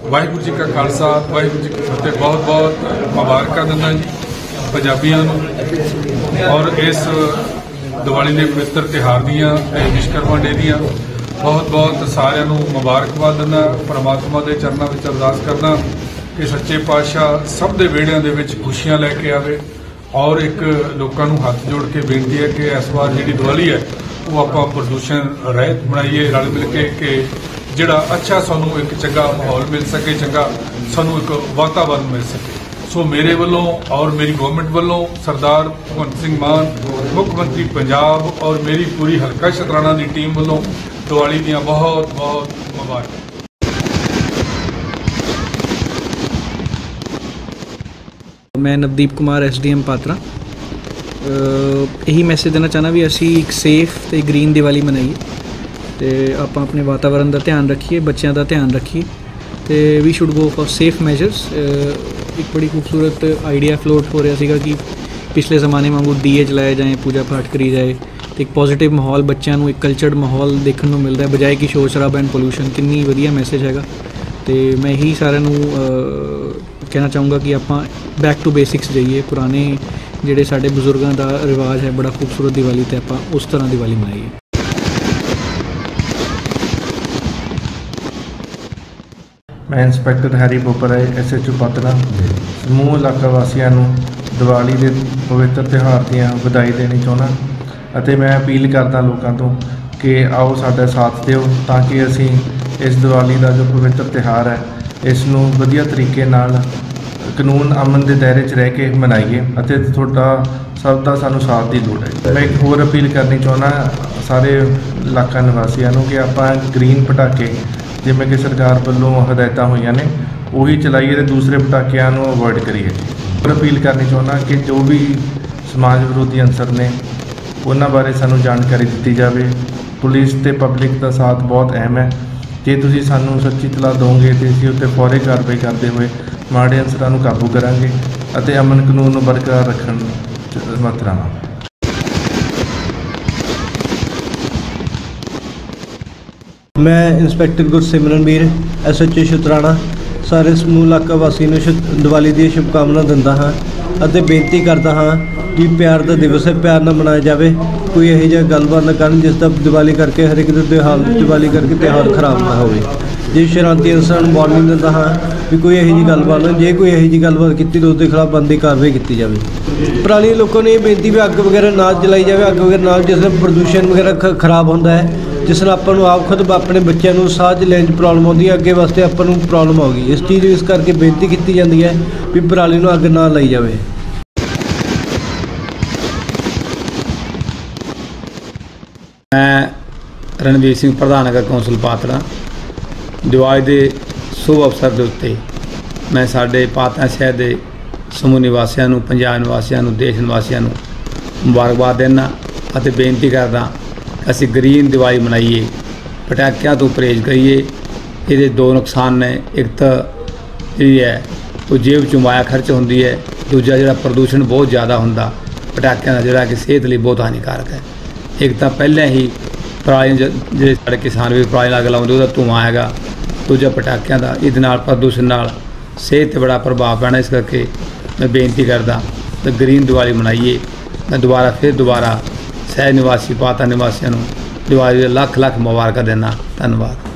वाहिगुरू जी का खालसा वाहिगुरू जी की फतेह। बहुत बहुत मुबारक दिना जी पंजाबियों नूं और इस दिवाली के पवित्र तिहार दियां विश्वकर्मा डे दियां बहुत बहुत सारिਆਂ ਨੂੰ मुबारकबाद दिना। परमात्मा के चरणों में अरदास करना कि सच्चे पातशाह सब के विहड़िਆਂ ਦੇ ਵਿੱਚ खुशियां लैके आवे और एक लोगों को हाथ जोड़ के बेनती है कि इस बार जी दिवाली है वो आप प्रदूषण रहित बनाइए रल मिल के जिहड़ा अच्छा सानू एक चंगा माहौल मिल सके, चंगा सानू एक वातावरण मिल सके। सो मेरे वालों और मेरी गवर्नमेंट वालों सरदार भगवंत सिंह मान मुख्यमंत्री पंजाब और मेरी पूरी हल्का शतराणा की टीम वालों दिवाली दियां बहुत बहुत मुबारक। मैं नवदीप कुमार SDM पात्रा यही मैसेज देना चाहना भी असी एक सेफ तो ग्रीन दिवाली मनाइए तो आप अपने वातावरण का ध्यान रखिए, बच्चों का ध्यान रखिए तो we should go for safe measures. एक बड़ी खूबसूरत आइडिया फ्लोट हो रहा सीगा कि पिछले ज़माने वांगू दिए जलाए जाए, पूजा पाठ करी जाए तो एक पॉजिटिव माहौल बच्चों को एक कल्चर्ड माहौल देखने को मिलता है बजाय कि शोर शराबा एंड पोल्यूशन। कितनी वधिया मैसेज हैगा तो मैं यही सारिਆਂ ਨੂੰ कहना चाहूँगा कि आप बैक टू बेसिक्स जाइए, पुराने ਜਿਹੜੇ ਸਾਡੇ ਬਜ਼ੁਰਗਾਂ ਦਾ ਰਿਵਾਜ है बड़ा खूबसूरत दिवाली तो आप उस तरह दिवाली मनाइए। मैं inspector Harry Bopra SHO Patran समूह इलाका वासियों को दिवाली के पवित्र त्यौहार दियां बधाई देनी चाहना और मैं अपील करता लोगों तो कि आओ साडा साथ दिओ ताकि असी इस दिवाली का जो पवित्र त्यौहार है इसनूं वधिया तरीके नाल कानून अमन के दायरे च रह के मनाइए और थोड़ा सब का सानू साथ की लोड़ है। मैं एक होर अपील करनी चाहना सारे इलाका निवासियों कि आप ग्रीन पटाखे जिमें कि सरकार वालों हदायत हुई ने उही चलाइए तो दूसरे पटाखियां अवॉइड करिए। और अपील करनी चाहना कि जो भी समाज विरोधी अंसर ने उन्होंने बारे सानू जानकारी दी जाए। पुलिस ते पब्लिक का साथ बहुत अहम है। जे तुसीं सानू सच्ची तलाह दोगे तो असीं उत्ते फौरी कार्रवाई करते हुए माड़े अंसरां नूं काबू करांगे अते अमन कानून नूं बरकरार रखण च मदद करांगे। मैं इंस्पैक्टर गुरसिमरनवीर SHO शतराणा सारे समूह इलाका वासी नूं दिवाली दी शुभकामना दिंदा हाँ ਅਤੇ बेनती करता हाँ कि प्यार का दिवस है, प्यार ना मनाया जाए। कोई यही जिहा गलबात ना करन जिसका दिवाली करके हर एक त्यौहार दिवाली करके त्यौहार खराब ना हो। जे शरारती इंसान वार्निंग दिंदा हाँ भी कोई यही जी गलबात ना, जे कोई यही जी गलबात की तो उसके खिलाफ बनती कार्रवाई की जाए। पुराने लोगों ने बेनती भी अग वगैरह ना जलाई जाए, अग वगैरह ना जिसमें प्रदूषण वगैरह खराब होता है जिस ਨਾਲ ਆਪਾਂ ਨੂੰ ਆਪ ਖੁਦ ਆਪਣੇ ਬੱਚਿਆਂ ਨੂੰ ਸਾਹ 'ਚ ਲੈਣ 'ਚ ਪ੍ਰੋਬਲਮ ਆਉਂਦੀ ਹੈ, ਅੱਗੇ ਵਾਸਤੇ ਆਪਾਂ ਨੂੰ ਪ੍ਰੋਬਲਮ ਆਉਗੀ। ਇਸ ਚੀਜ਼ ਇਸ ਕਰਕੇ ਬੇਨਤੀ ਕੀਤੀ ਜਾਂਦੀ ਹੈ ਵੀ ਪਰਾਲੀ ਨੂੰ ਅੱਗ ਨਾ ਲਾਈ ਜਾਵੇ। मैं रणवीर सिंह प्रधान नगर कौंसल पात्रा दिवाली के शुभ अवसर के उत्ते मैं साडे पात्रा शहर के समूह निवासियों को, पंजाब निवासियों को, देश निवासियों को मुबारकबाद देना और बेनती करदा असी ग्रीन दिवाली मनाइए, पटाखियां तो परहेज करिए। ये दो नुकसान ने, एक तो जी है वो जेब चों माया खर्च होंदी है, दूजा जो प्रदूषण बहुत ज़्यादा होंदा पटाखियां का जोड़ा कि सेहत लिए बहुत हानिकारक है। एक तो पहले ही पराली जो साढ़े किसान भी पराली अग लाउंदे उहदा धुआं हैगा, दूजा पटाखियां का इहदे नाल प्रदूषण नाल सेहत ते बड़ा प्रभाव पैना। इस करके मैं बेनती करदा तो ग्रीन दिवाली मनाइए। मैं दोबारा शहर निवासी पात्रा निवासियों को दिवाली के लख लख मुबारक देना। धन्यवाद।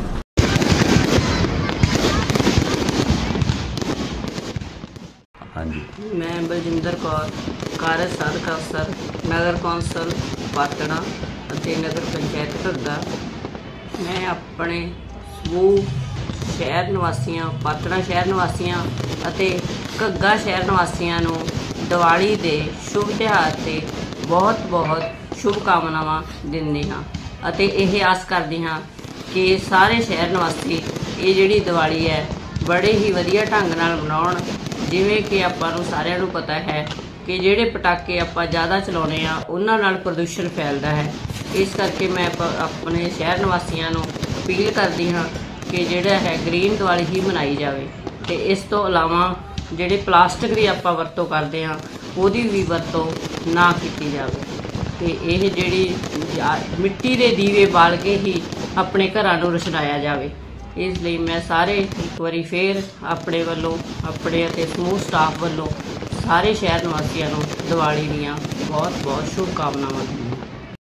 मैं बलजिंदर कौर कारज साधक अफसर नगर कौंसल पातड़ा ਅਤੇ नगर पंचायत घग्गा। मैं अपने समूह शहर निवासियों पातड़ा शहर निवासियों ਅਤੇ घग्गा शहर निवासियों ਨੂੰ दिवाली के शुभ त्यौहार से बहुत बहुत शुभकामनावां दिंदी हाँ ਅਤੇ ਇਹ आस करदी हाँ कि सारे शहर निवासी ये जिहड़ी दिवाली है बड़े ही वधिया ढंग नाल मनाउण। जिवें कि आपां नूं सारिआं नूं पता है कि जिहड़े पटाके आपां ज़्यादा चलाउने आ उन्हां नाल प्रदूषण फैलदा है। इस करके मैं अपने शहर निवासियों को अपील करती हाँ कि जिहड़ा है ग्रीन दिवाली ही मनाई जाए। तो इस तो इलावा जिहड़े प्लास्टिक की आपां वरतों करते हाँ उहदी भी वरतों ना की जाए। तो यह जिहड़ी मिट्टी के दीवे बाल के ही अपने घरां नूं रोशनाया जाए। ਇਸ ਲਈ ਮੈਂ ਸਾਰੇ ਇੱਕ ਵਾਰੀ ਫੇਰ ਆਪਣੇ ਵੱਲੋਂ ਆਪਣੇ ਅਤੇ ਸਮੂਹ ਸਟਾਫ ਵੱਲੋਂ ਸਾਰੇ ਸ਼ਹਿਰ ਨਿਵਾਸੀਆਂ ਨੂੰ ਦੀਵਾਲੀ ਦੀਆਂ ਬਹੁਤ ਬਹੁਤ ਸ਼ੁਭਕਾਮਨਾਵਾਂ ਦਿੰਦੀ ਹਾਂ।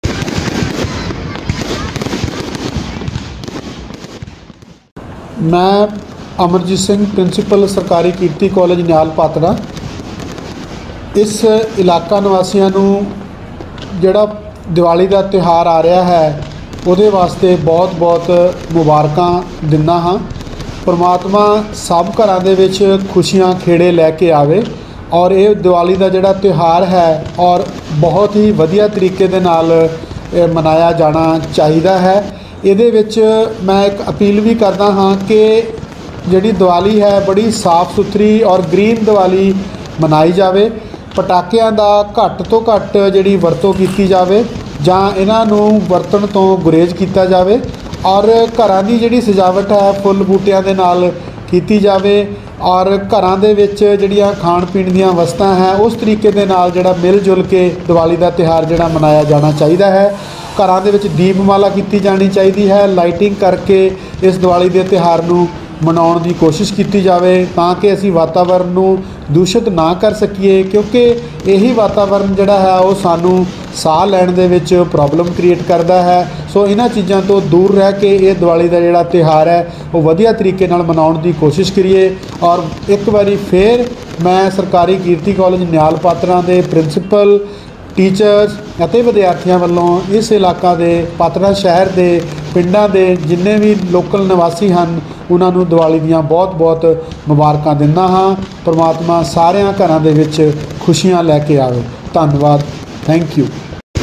मैं अमरजीत सिंह प्रिंसीपल सरकारी कीर्ति कॉलेज निहाल पात्रा इस इलाका निवासियों जिहड़ा दिवाली का त्यौहार आ रहा है उहदे वास्ते बहुत बहुत मुबारकां दिंदा हाँ। परमात्मा सब घरां दे विच खुशियां खेड़े लैके आवे और ये दिवाली का जिहड़ा त्यौहार है और बहुत ही वधिया तरीके दे नाल मनाया जाना चाहिए है। ਇਹਦੇ ਵਿੱਚ मैं एक अपील भी करता हाँ कि जिहड़ी दिवाली है बड़ी साफ सुथरी और ग्रीन दिवाली मनाई जाए। पटाकियां दा घੱਟ ਤੋਂ ਘੱਟ जिहड़ी वरतों की जाए जां इन्हां नूं वरतण तो गुरेज किया जाए और घरां दी जिहड़ी सजावट है फुੱਲ बूटियां दे नाल कीती जाए और घरां दे विच जिहड़ियां खाण पीण दीयां वस्तां है उस तरीके दे नाल जिहड़ा मिल जुल के दिवाली का त्यौहार जिहड़ा मनाया जाना चाहिए है। घरां दे विच दीपमाला की जानी चाहिए है। लाइटिंग करके इस दिवाली के त्यौहार नूं मनाउण की कोशिश की जाए ताकि असी वातावरण नूं दूषित ना कर सकीए क्योंकि यही वातावरण जिहड़ा है वो सानू साह लैण दे विच प्रॉब्लम क्रिएट करता है। सो इन्हां चीज़ों तो दूर रह के ये दिवाली का जिहड़ा त्यौहार है वो वधिया तरीके नाल मनाउण की कोशिश करिए। और एक बारी फिर मैं सरकारी कीर्ति कॉलेज निहाल पात्रा के प्रिंसीपल टीचर्स ਅਤੇ ਵਿਦਿਆਰਥੀਆਂ ਵੱਲੋਂ इस इलाका के पात्रा शहर के पिंडां के जिन्ने भी लोकल निवासी हैं उन्होंने दिवाली दीयां बहुत बहुत मुबारकां दिंदा हाँ। परमात्मा सारियां घरां दे विच खुशियां लैके आवे। धन्नवाद, थैंक यू।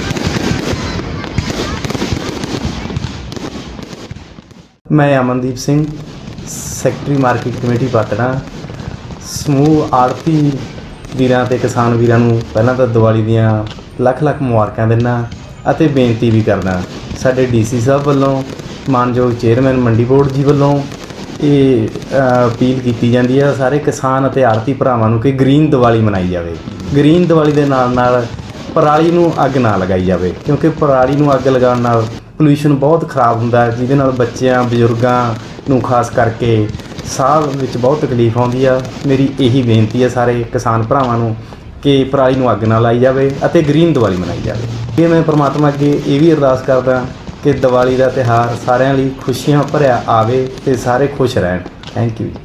मैं Amandeep Singh secretary market committee Patran समूह आड़ती ਵੀਰਾਂ ਤੇ ਕਿਸਾਨ ਵੀਰਾਂ ਨੂੰ ਪਹਿਲਾਂ ਤਾਂ ਦੀਵਾਲੀ ਦੀਆਂ ਲੱਖ ਲੱਖ ਮੁਬਾਰਕਾਂ ਦਿੰਦਾ ਅਤੇ ਬੇਨਤੀ ਵੀ ਕਰਦਾ ਸਾਡੇ ਡੀਸੀ ਸਾਹਿਬ ਵੱਲੋਂ ਮਾਨਯੋਗ ਚੇਅਰਮੈਨ ਮੰਡੀ ਬੋਰਡ ਜੀ ਵੱਲੋਂ ਇਹ ਅਪੀਲ ਕੀਤੀ ਜਾਂਦੀ ਹੈ ਸਾਰੇ ਕਿਸਾਨ ਅਤੇ ਆੜਤੀ ਭਰਾਵਾਂ ਨੂੰ ਕਿ ਗ੍ਰੀਨ ਦੀਵਾਲੀ ਮਨਾਈ ਜਾਵੇ। ਗ੍ਰੀਨ ਦੀਵਾਲੀ ਦੇ ਨਾਲ ਨਾਲ ਪਰਾਲੀ ਨੂੰ ਅੱਗ ਨਾ ਲਗਾਈ ਜਾਵੇ ਕਿਉਂਕਿ ਪਰਾਲੀ ਨੂੰ ਅੱਗ ਲਗਾਉਣ ਨਾਲ ਪੋਲਿਊਸ਼ਨ ਬਹੁਤ ਖਰਾਬ ਹੁੰਦਾ ਹੈ ਜਿਹਦੇ ਨਾਲ ਬੱਚਿਆਂ ਬਜ਼ੁਰਗਾਂ ਨੂੰ ਖਾਸ ਕਰਕੇ ਸਾਹ ਵਿੱਚ ਬਹੁਤ ਤਕਲੀਫ ਆਉਂਦੀ ਆ। ਮੇਰੀ ਇਹੀ ਬੇਨਤੀ ਹੈ ਸਾਰੇ ਕਿਸਾਨ ਭਰਾਵਾਂ ਨੂੰ ਕਿ ਪਰਾਲੀ ਨੂੰ ਅੱਗ ਨਾ ਲਾਈ ਜਾਵੇ ਅਤੇ ਗ੍ਰੀਨ ਦੀਵਾਲੀ ਮਨਾਈ ਜਾਵੇ। ਇਹ ਮੈਂ ਪਰਮਾਤਮਾ ਅੱਗੇ ਇਹ ਵੀ ਅਰਦਾਸ ਕਰਦਾ ਕਿ ਦੀਵਾਲੀ ਦਾ ਤਿਉਹਾਰ ਸਾਰਿਆਂ ਲਈ ਖੁਸ਼ੀਆਂ ਭਰਿਆ ਆਵੇ ਤੇ ਸਾਰੇ ਖੁਸ਼ ਰਹਿਣ। Thank you.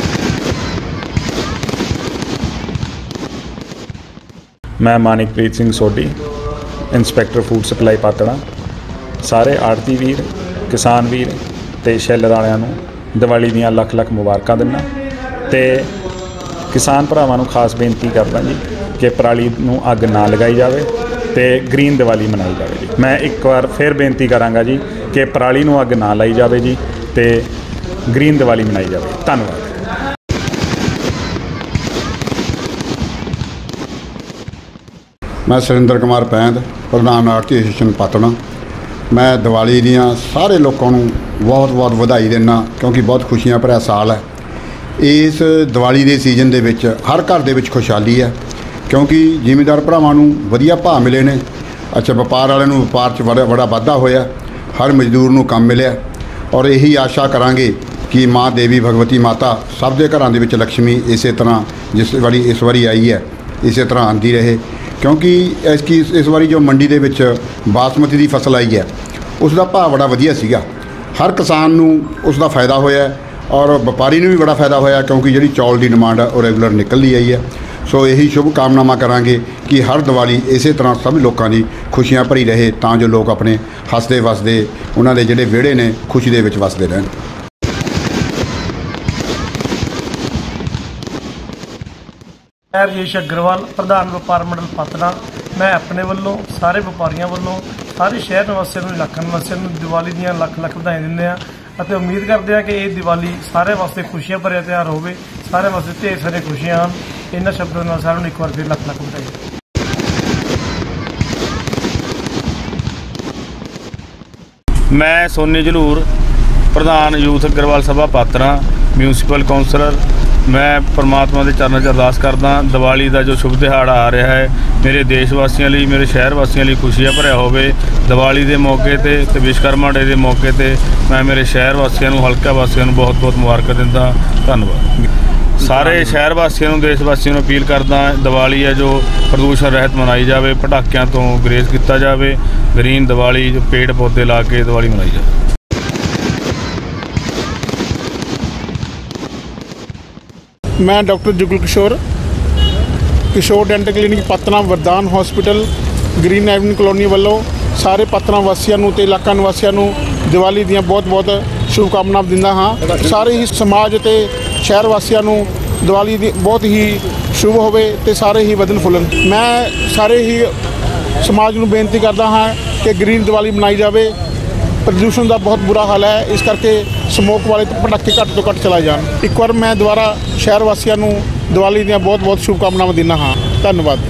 मैं Manikpreet Singh Sodhi inspector food supply Patran सारे आड़ती वीर किसान वीर ते शैलर वालियां नूं दिवाली दीयां लख लख मुबारकां दिंदा ते किसान भरावां नूं खास बेनती करदा जी कि पराली नूं अग ना लगाई जाए ते ग्रीन दिवाली मनाई जाए जी। मैं एक बार फिर बेनती करांगा जी कि पराली नूं अग ना लाई जाए जी ते ग्रीन दिवाली मनाई जाए। धन्नवाद। मैं सुरिंदर कुमार पैंद प्रधान आड़ती एसोसीएशन पातड़ा। मैं दिवाली दियां सारे लोगों को बहुत बहुत बधाई देना क्योंकि बहुत खुशियां भरिया साल है। इस दिवाली के सीजन के विच हर घर के विच खुशहाली है क्योंकि जिमीदार भरावां नूं वधिया भाव मिले ने। अच्छा व्यापार वाले नूं व्यापार च बड़ा वाधा होया, हर मजदूर नूं काम मिलिया और यही आशा करांगे कि माँ देवी भगवती माता सब के घरां दे विच लक्ष्मी इस तरह जिस वारी इस वारी आई है इस तरह आती रहे क्योंकि इस बारी जो मंडी दे विच बासमती की फसल आई है उसका भाव बड़ा वधिया सीगा। हर किसान नूं उसका फायदा होया और व्यापारी नूं भी बड़ा फायदा होया क्योंकि जिहड़ी चौल की डिमांड है वो रेगूलर निकलती आई है। सो यही शुभ कामनावां करांगे कि हर दिवाली इस तरह सब लोगों की खुशियां भरी रहे तां जो लोग अपने हसदे वसदे उन्हां दे जिहड़े विहड़े ने खुशी दे विच वसदे रहन। राजेश अग्रवाल प्रधान व्यापार मंडल पातड़ा। मैं अपने वालों सारे व्यापारियों वालों सारे शहर निवासियों को इलाका निवासियों को दिवाली दी लख लख बधाई दिंदे आ ਅਤੇ उम्मीद करते हैं कि ये दिवाली सारे वास्ते खुशियां भरिया त्यौहार होवे, सारे वास्ते ढेर सारी खुशियां हैं। इन्हां शब्दों नाल सारिਆਂ ਨੂੰ एक बार फिर लख लख बधाई। मैं सोनी जलूर प्रधान यूथ अग्रवाल सभा पात्रा म्यूनसिपल कौंसलर ਮੈਂ ਪਰਮਾਤਮਾ ਦੇ ਚਰਨਾਂ 'ਚ ਅਰਦਾਸ ਕਰਦਾ ਦੀਵਾਲੀ ਦਾ ਜੋ ਸ਼ੁਭ ਦਿਹਾੜਾ ਆ ਰਿਹਾ ਹੈ ਮੇਰੇ ਦੇਸ਼ ਵਾਸੀਆਂ ਲਈ, ਮੇਰੇ ਸ਼ਹਿਰ ਵਾਸੀਆਂ ਲਈ ਖੁਸ਼ੀਆਂ ਭਰਿਆ ਹੋਵੇ। ਦੀਵਾਲੀ ਦੇ ਮੌਕੇ ਤੇ ਵਿਸ਼ਕਰਮਾ ਡੇ ਦੇ ਮੌਕੇ ਤੇ ਮੈਂ ਮੇਰੇ ਸ਼ਹਿਰ ਵਾਸੀਆਂ ਨੂੰ, ਹਲਕਾ ਵਾਸੀਆਂ ਨੂੰ ਬਹੁਤ-ਬਹੁਤ ਮੁਬਾਰਕਾਂ ਦਿੰਦਾ। ਧੰਨਵਾਦ। ਸਾਰੇ ਸ਼ਹਿਰ ਵਾਸੀਆਂ ਨੂੰ, ਦੇਸ਼ ਵਾਸੀਆਂ ਨੂੰ ਅਪੀਲ ਕਰਦਾ ਦੀਵਾਲੀ ਹੈ ਜੋ ਪ੍ਰਦੂਸ਼ਣ ਰਹਿਤ ਮਨਾਈ ਜਾਵੇ, ਪਟਾਕਿਆਂ ਤੋਂ ਗੁਰੇਜ਼ ਕੀਤਾ ਜਾਵੇ, ਗ੍ਰੀਨ ਦੀਵਾਲੀ ਜੋ ਪੇੜ ਪੌਦੇ ਲਾ ਕੇ ਦੀਵਾਲੀ ਮਨਾਈ ਜਾਵੇ। मैं doctor Jugal Kishore dental clinic Patran Vardan hospital green Avenue colony वालों सारे पात्रा वासियों ते इलाका निवासियों दिवाली दी बहुत बहुत शुभकामना दिंदा हाँ। सारे ही समाज ते शहर वासियों दिवाली दी बहुत ही शुभ होवे ते सारे ही वधन फुलन। मैं सारे ही समाज नूं बेनती करदा हाँ कि ग्रीन दिवाली मनाई जाए। प्रदूषण का बहुत बुरा हाल है, इस करके समोक वाले पटाखे घट तो घट चलाए जान। एक बार मैं दोबारा शहर वासियों दिवाली दी बहुत बहुत शुभकामनावां दिंदा हाँ। धन्यवाद।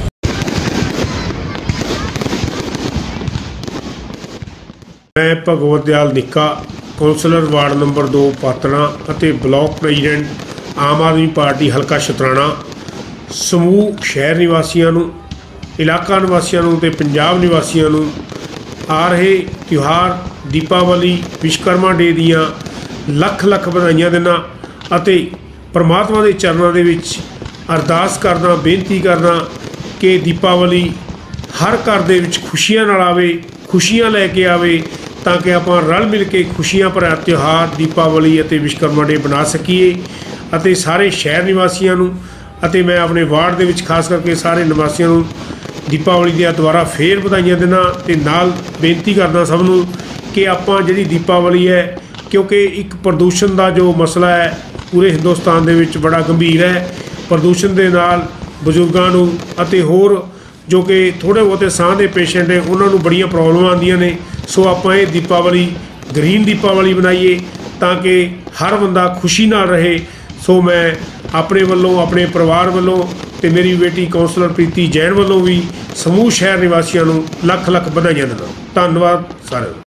मैं भगवत दयाल निक्का कौंसलर वार्ड नंबर 2 पात्रा ਅਤੇ ब्लॉक प्रेजिडेंट आम आदमी पार्टी हल्का शुतराणा समूह शहर निवासियों ਨੂੰ, इलाका निवासियों ਨੂੰ ਤੇ पंजाब निवासियों ਨੂੰ आ रहे त्यौहार दीपावली विश्वकर्मा डे ਦੀਆਂ ਲੱਖ ਲੱਖ ਵਧਾਈਆਂ ਦਿੰਦਾ ਅਤੇ परमात्मा के चरणों ਦੇ ਵਿੱਚ ਅਰਦਾਸ ਕਰਦਾ, ਬੇਨਤੀ ਕਰਦਾ ਕਿ ਦੀਪਾਵਲੀ हर घर ਦੇ ਵਿੱਚ ਖੁਸ਼ੀਆਂ ਨਾਲ ਆਵੇ, ਖੁਸ਼ੀਆਂ ਲੈ ਕੇ ਆਵੇ ਤਾਂ ਕਿ ਆਪਾਂ ਰਲ ਮਿਲ ਕੇ ਖੁਸ਼ੀਆਂ ਭਰਿਆ ਤਿਉਹਾਰ ਦੀਪਾਵਲੀ ਅਤੇ ਵਿਸ਼ਵਕਰਮਾ ਡੇ ਬਣਾ ਸਕੀਏ। ਅਤੇ ਸਾਰੇ ਸ਼ਹਿਰ ਨਿਵਾਸੀਆਂ ਨੂੰ ਅਤੇ ਮੈਂ ਆਪਣੇ ਵਾਰਡ ਦੇ ਵਿੱਚ ਖਾਸ ਕਰਕੇ ਸਾਰੇ ਨਿਵਾਸੀਆਂ ਨੂੰ ਦੀਪਾਵਲੀ ਦੀਆਂ ਦੁਬਾਰਾ ਫੇਰ ਵਧਾਈਆਂ ਦਿੰਦਾ ਤੇ ਨਾਲ ਬੇਨਤੀ ਕਰਦਾ ਸਭ ਨੂੰ ਕਿ ਆਪਾਂ ਜਿਹੜੀ ਦੀਪਾਵਲੀ ਹੈ, ਕਿਉਂਕਿ ਇੱਕ ਪ੍ਰਦੂਸ਼ਣ ਦਾ ਜੋ ਮਸਲਾ ਹੈ ਪੂਰੇ ਹਿੰਦੁਸਤਾਨ ਦੇ ਵਿੱਚ ਬੜਾ ਗੰਭੀਰ ਹੈ। ਪ੍ਰਦੂਸ਼ਣ ਦੇ ਨਾਲ ਬਜ਼ੁਰਗਾਂ ਨੂੰ ਅਤੇ ਹੋਰ ਜੋ ਕਿ ਥੋੜ੍ਹੇ ਬਹੁਤੇ ਸਾਹ ਦੇ ਪੇਸ਼ੈਂਟ ਨੇ ਉਹਨਾਂ ਨੂੰ ਬੜੀਆਂ ਪ੍ਰੋਬਲਮਾਂ ਆਉਂਦੀਆਂ ਨੇ। ਸੋ ਆਪਾਂ ਇਹ ਦੀਪਾਵਲੀ ਗ੍ਰੀਨ ਦੀਪਾਵਲੀ ਬਣਾਈਏ ਤਾਂ ਕਿ ਹਰ ਬੰਦਾ ਖੁਸ਼ੀ ਨਾਲ ਰਹੇ। ਸੋ ਮੈਂ ਆਪਣੇ ਵੱਲੋਂ, ਆਪਣੇ ਪਰਿਵਾਰ ਵੱਲੋਂ ਤੇ ਮੇਰੀ ਬੇਟੀ ਕੌਂਸਲਰ ਪ੍ਰੀਤੀ ਜੈਨ ਵੱਲੋਂ ਵੀ ਸਮੂਹ ਸ਼ਹਿਰ ਨਿਵਾਸੀਆਂ ਨੂੰ ਲੱਖ ਲੱਖ ਵਧਾਈਆਂ ਦਿੰਦਾ। ਧੰਨਵਾਦ ਸਾਰਿਆਂ ਨੂੰ।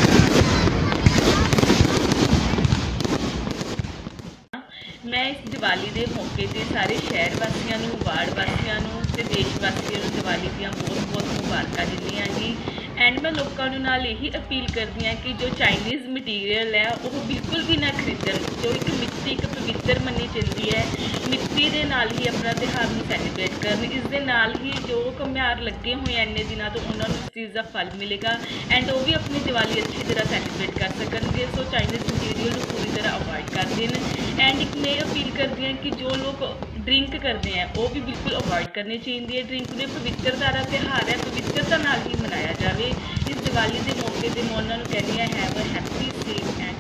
मैं इस दिवाली के मौके पर सारे शहर वासियों, वार्ड वासियों ते देश वासियों दिवाली दी बहुत बहुत मुबारक दिंदी हाँ जी। एंड मैं लोगों नाल यही अपील करती हाँ कि जो चाइनीज़ मटीरियल है वो बिल्कुल भी ना खरीदन। जो एक मिट्टी एक पवित्र मनी जाती है, मिट्टी के नाल ही अपना त्यौहार में सैलीब्रेट करन। इस दे नाल ही जो घुमियार लगे हुए इन्ने दिनों तो उन्होंने इस चीज़ का फल मिलेगा एंड वो भी अपनी दिवाली अच्छी तरह सैलीब्रेट कर सकेंगे। सो चाइनीज़ मटीरियल को पूरी तरह अवॉइड कर देन। एंड एक मैं अपील करती हैं कि जो लोग ड्रिंक करते हैं वो भी बिल्कुल अवॉइड करनी चाहिए। ड्रिंक ने पवित्रता का त्यौहार है, पवित्रता नाल ही मनाया जाए। इस दिवाली के मौके पर मैं उन्होंने कहनी है have a happy safe and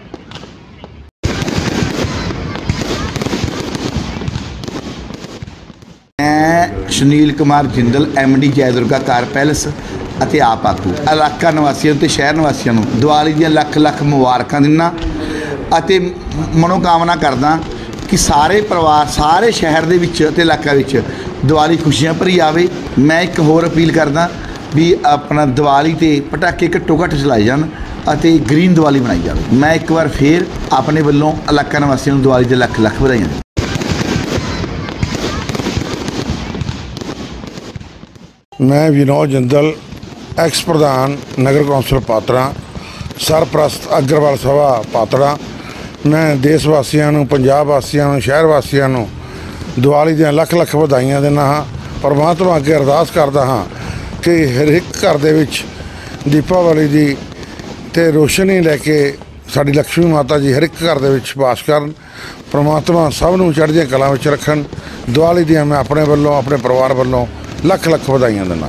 मैं सुनील कुमार जिंदल MD जय दुर्गा कार पैलेस ਅਤੇ ਆਪ ਆਗੂ ਇਲਾਕਾ ਨਿਵਾਸੀਆਂ ਤੇ ਸ਼ਹਿਰ ਨਿਵਾਸੀਆਂ ਨੂੰ ਦੀਵਾਲੀ ਦੀਆਂ ਲੱਖ ਲੱਖ ਮੁਬਾਰਕਾਂ ਦਿੰਦਾ ਅਤੇ ਮਨੋਕਾਮਨਾ ਕਰਦਾ ਕਿ ਸਾਰੇ ਪਰਿਵਾਰ, ਸਾਰੇ ਸ਼ਹਿਰ ਦੇ ਵਿੱਚ ਤੇ ਇਲਾਕਾ ਵਿੱਚ ਦੀਵਾਲੀ ਖੁਸ਼ੀਆਂ ਭਰੀ ਆਵੇ। ਮੈਂ ਇੱਕ ਹੋਰ ਅਪੀਲ ਕਰਦਾ ਵੀ ਆਪਣਾ ਦੀਵਾਲੀ ਤੇ ਪਟਾਕੇ ਘੱਟੋ ਘੱਟ ਚਲਾਏ ਜਾਣ ਅਤੇ ਗ੍ਰੀਨ ਦੀਵਾਲੀ ਬਣਾਈ ਜਾਵੇ। ਮੈਂ ਇੱਕ ਵਾਰ ਫੇਰ ਆਪਣੇ ਵੱਲੋਂ ਇਲਾਕਾ ਨਿਵਾਸੀਆਂ ਨੂੰ ਦੀਵਾਲੀ ਦੇ ਲੱਖ ਲੱਖ ਵਧਾਈਆਂ ਦਿੰਦਾ। मैं विनोद जिंदल एक्स प्रधान नगर कौंसल पात्रा सरप्रस्त अग्रवाल सभा पात्रा। मैं देश वासियों, पंजाब वासियों, शहर वासियों दिवाली दी लख लख बधाइयां देना हाँ। परमात्मा अगे अरदास करदा हाँ कि हर एक घर दे विच दीपावली दी ते रोशनी लैके साडी लक्ष्मी माता जी हर एक घर दे विच वास करन। परमात्मा सब नूं चढ़दियां कलां विच रखन। दिवाली दी मैं अपने वल्लों, अपने परिवार वल्लों ਲੱਖ ਲੱਖ ਵਧਾਈਆਂ ਦਿੰਦਾ।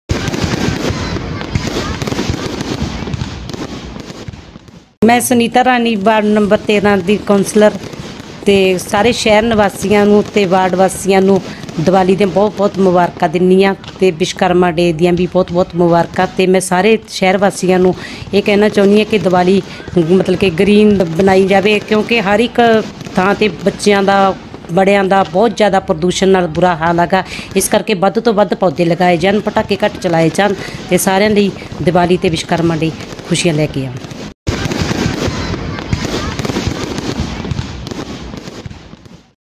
मैं सुनीता रानी वार्ड नंबर 13 ਦੀ ਕੌਂਸਲਰ ਤੇ ਸਾਰੇ ਸ਼ਹਿਰ ਨਿਵਾਸੀਆਂ ਨੂੰ ਤੇ ਵਾਰਡ ਵਾਸੀਆਂ ਨੂੰ ਦੀਵਾਲੀ ਦੀਆਂ ਬਹੁਤ ਬਹੁਤ ਮੁਬਾਰਕਾਂ ਦਿੰਦੀ ਹਾਂ ਤੇ ਵਿਸ਼ਵਕਰਮਾ ਡੇ ਦੀਆਂ ਵੀ ਬਹੁਤ ਬਹੁਤ ਮੁਬਾਰਕਾਂ। ਤੇ ਮੈਂ ਸਾਰੇ ਸ਼ਹਿਰ ਵਾਸੀਆਂ ਨੂੰ ਇਹ ਕਹਿਣਾ ਚਾਹੁੰਦੀ ਹਾਂ ਕਿ ਦੀਵਾਲੀ ਮਤਲਬ ਕਿ ਗ੍ਰੀਨ ਬਣਾਈ ਜਾਵੇ ਕਿਉਂਕਿ ਹਰ ਇੱਕ ਥਾਂ ਤੇ ਬੱਚਿਆਂ ਦਾ, ਬੜਿਆਂ ਦਾ ਬਹੁਤ ਜ਼ਿਆਦਾ ਪ੍ਰਦੂਸ਼ਣ ਨਾਲ ਬੁਰਾ ਹਾਲ ਹੈਗਾ। ਇਸ ਕਰਕੇ ਵੱਧ ਤੋਂ ਵੱਧ ਪੌਦੇ ਲਗਾਏ ਜਾਣ, ਪਟਾਕੇ ਘੱਟ ਚਲਾਏ ਜਾਣ ਤੇ ਸਾਰਿਆਂ ਲਈ ਦੀਵਾਲੀ ਤੇ ਵਿਸ਼ਵਕਰਮਾ ਡੇ ਖੁਸ਼ੀਆਂ ਲੈ ਕੇ ਆਉਣ।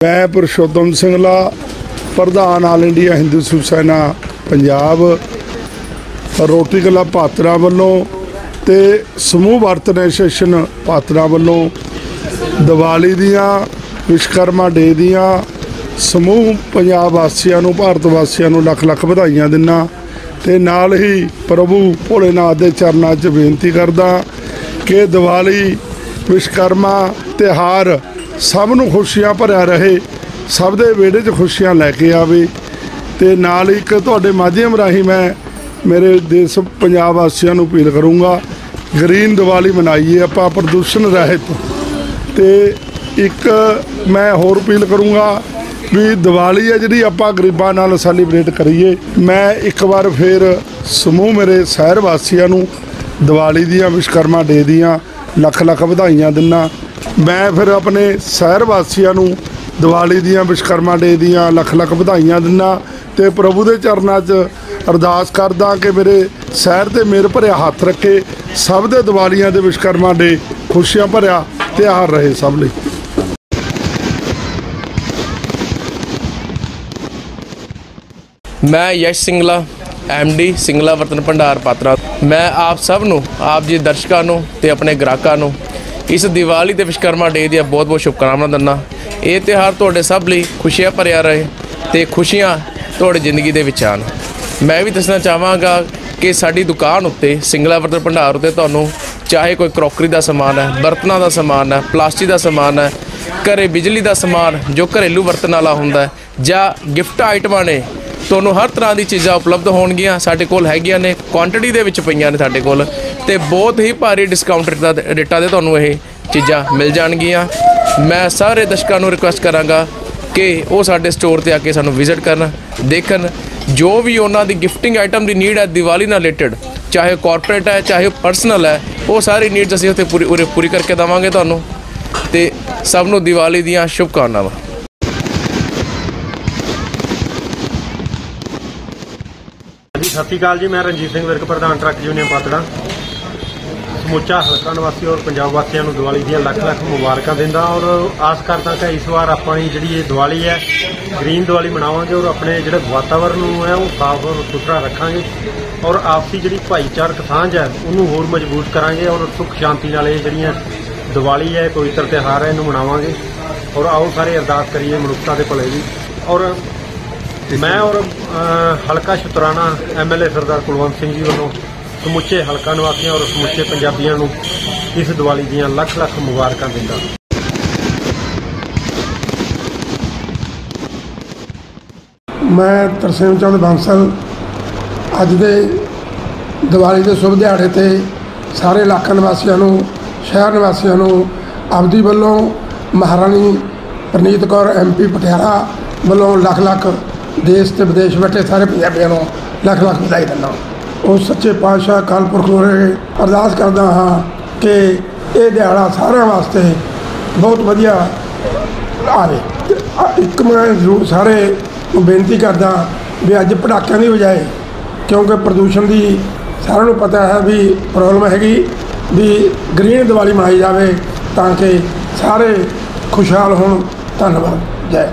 मैं पुरुषोत्तम सिंगला प्रधान all India Hindu Shiv Sena Punjab rotary club Patra वालों ते समूह बर्तन एसोसीएशन पात्रा वालों दिवाली दियां विश्वकर्मा डे दियां समूह पंजाब वासियों नूं भारत वासियों नूं लख लख बधाइयां दिना ते नाल ही प्रभु भोलेनाथ के चरणों च बेनती करदा कि दिवाली विश्वकर्मा त्यौहार सब नूं खुशियां भरिया रहे, सब दे वेड़े च खुशियां लैके आवे। ते नाल एक तुहाडे माध्यम राही मैं मेरे देश पंजाब वासियों नूं अपील करूँगा, ग्रीन दिवाली मनाइए आपां प्रदूषण रहित। ते एक मैं होर अपील करूँगा भी दिवाली है जी आपां गरीबां नाल सैलीब्रेट करिए। मैं एक बार फिर समूह मेरे शहर वासियों नूं दिवाली दियां विश्वकर्मा डे दियां लख लख बधाइयां दिना। मैं फिर अपने शहर वासियों नूं दिवाली दियां विश्वकर्मा डे दियां लख लख बधाइयां दिना ते प्रभु के चरणों च अरदास करदा कि मेरे शहर ते मेर भरिया हत्थ रखे, सब दे दिवालियां दे विश्वकर्मा डे खुशियां भरिया त्यौहार रहे सब लई। मैं यश सिंगला MD सिंगला बर्तन भंडार पात्रा। मैं आप सब नूं, आप जी दर्शकों नूं ते अपने ग्राहकों नूं इस दिवाली ते विश्वकर्मा डे दी बहुत बहुत शुभकामनावां दिंदा। ये त्यौहार तुहाडे सब लई खुशियां भरिया रहे ते खुशियां तुहाडी जिंदगी दे विच आन। मैं भी दसना चाहांगा कि साडी दुकान उत्ते सिंगला बर्तन भंडार उत्ते तुहानूं चाहे कोई क्रॉकरी का समान है, बर्तनों का समान है, प्लास्टिक का समान है, घरे बिजली का समान जो घरेलू बर्तन वाला हुंदा है, जां गिफ्ट आइटमां ने, ਤੁਹਾਨੂੰ हर तरह की चीज़ां उपलब्ध होणगीਆਂ। साडे कोल हैगीਆਂ ने क्वांटिटी ਦੇ ਵਿੱਚ ਪਈਆਂ ਨੇ ਸਾਡੇ ਕੋਲ ਤੇ बहुत ही भारी डिस्काउंट रेटा ਤੇ ਤੁਹਾਨੂੰ ਇਹ ਚੀਜ਼ਾਂ मिल ਜਾਣਗੀਆਂ। मैं सारे दर्शकों ਨੂੰ रिक्वेस्ट करांगा कि वो साडे स्टोर ਤੇ ਆ ਕੇ ਸਾਨੂੰ विजिट करन, देखन जो भी उन्हों की गिफ्टिंग आइटम की नीड है दिवाली नाल रिलेटेड, चाहे कॉरपोरेट है चाहे पर्सनल है, वो सारी नीड्स असीं उत्थे पूरी करके देवांगे ਤੁਹਾਨੂੰ ਤੇ सब ਨੂੰ दिवाली ਦੀਆਂ शुभकामनावां। सत श्रीकाल जी, मैं रणजीत सिंह विर्क प्रधान ट्रक यूनियन पात्रा समूचा हल्का निवासी और पंजाब वासियों को दिवाली दी लख लख मुबारक दिंदा और आस करदा कि इस बार अपनी जी दिवाली है ग्रीन दिवाली मनावांगे और अपने जो वातावरण है वो साफ और सुथरा रखांगे और आपसी जी भाईचारक सांझ है उन्होंने होर मजबूत करांगे और सुख शांति नाल जी दिवाली है पवित्र त्यौहार है इन्हूं मनावांगे। और आओ सारे अरदास करिए मनुष्यता के भले दी। और मैं और हल्का शुतराना MLA सरदार कुलवंत सिंह जी वालों समुचे हल्का निवासियों और समुचे पंजाबियों को इस दिवाली दियां लख लख मुबारकां दिंदा। मैं तरसेम चंद बांसल अज दे दिवाली के शुभ दिहाड़े ते सारे इलाका निवासियों को शहर निवासियों को आपदी वालों महाराणी परनीत कौर MP पटियाला वालों लख लख देश ते विदेश बैठे सारे पंजाबियों को लख लख बधाई दिना। उस सच्चे पातशाह अकाल पुरख होरे अरदास करदा हाँ कि ये दिहाड़ा सारे वास्ते बहुत वधिया आवे। एक मैं जरूर सारे बेनती करदा भी अज पटाकियां की बजाए, क्योंकि प्रदूषण की सारों को पता है भी प्रॉब्लम हैगी, भी ग्रीन दिवाली मनाई जाए ताकि सारे खुशहाल होण। धन्यवाद, जय।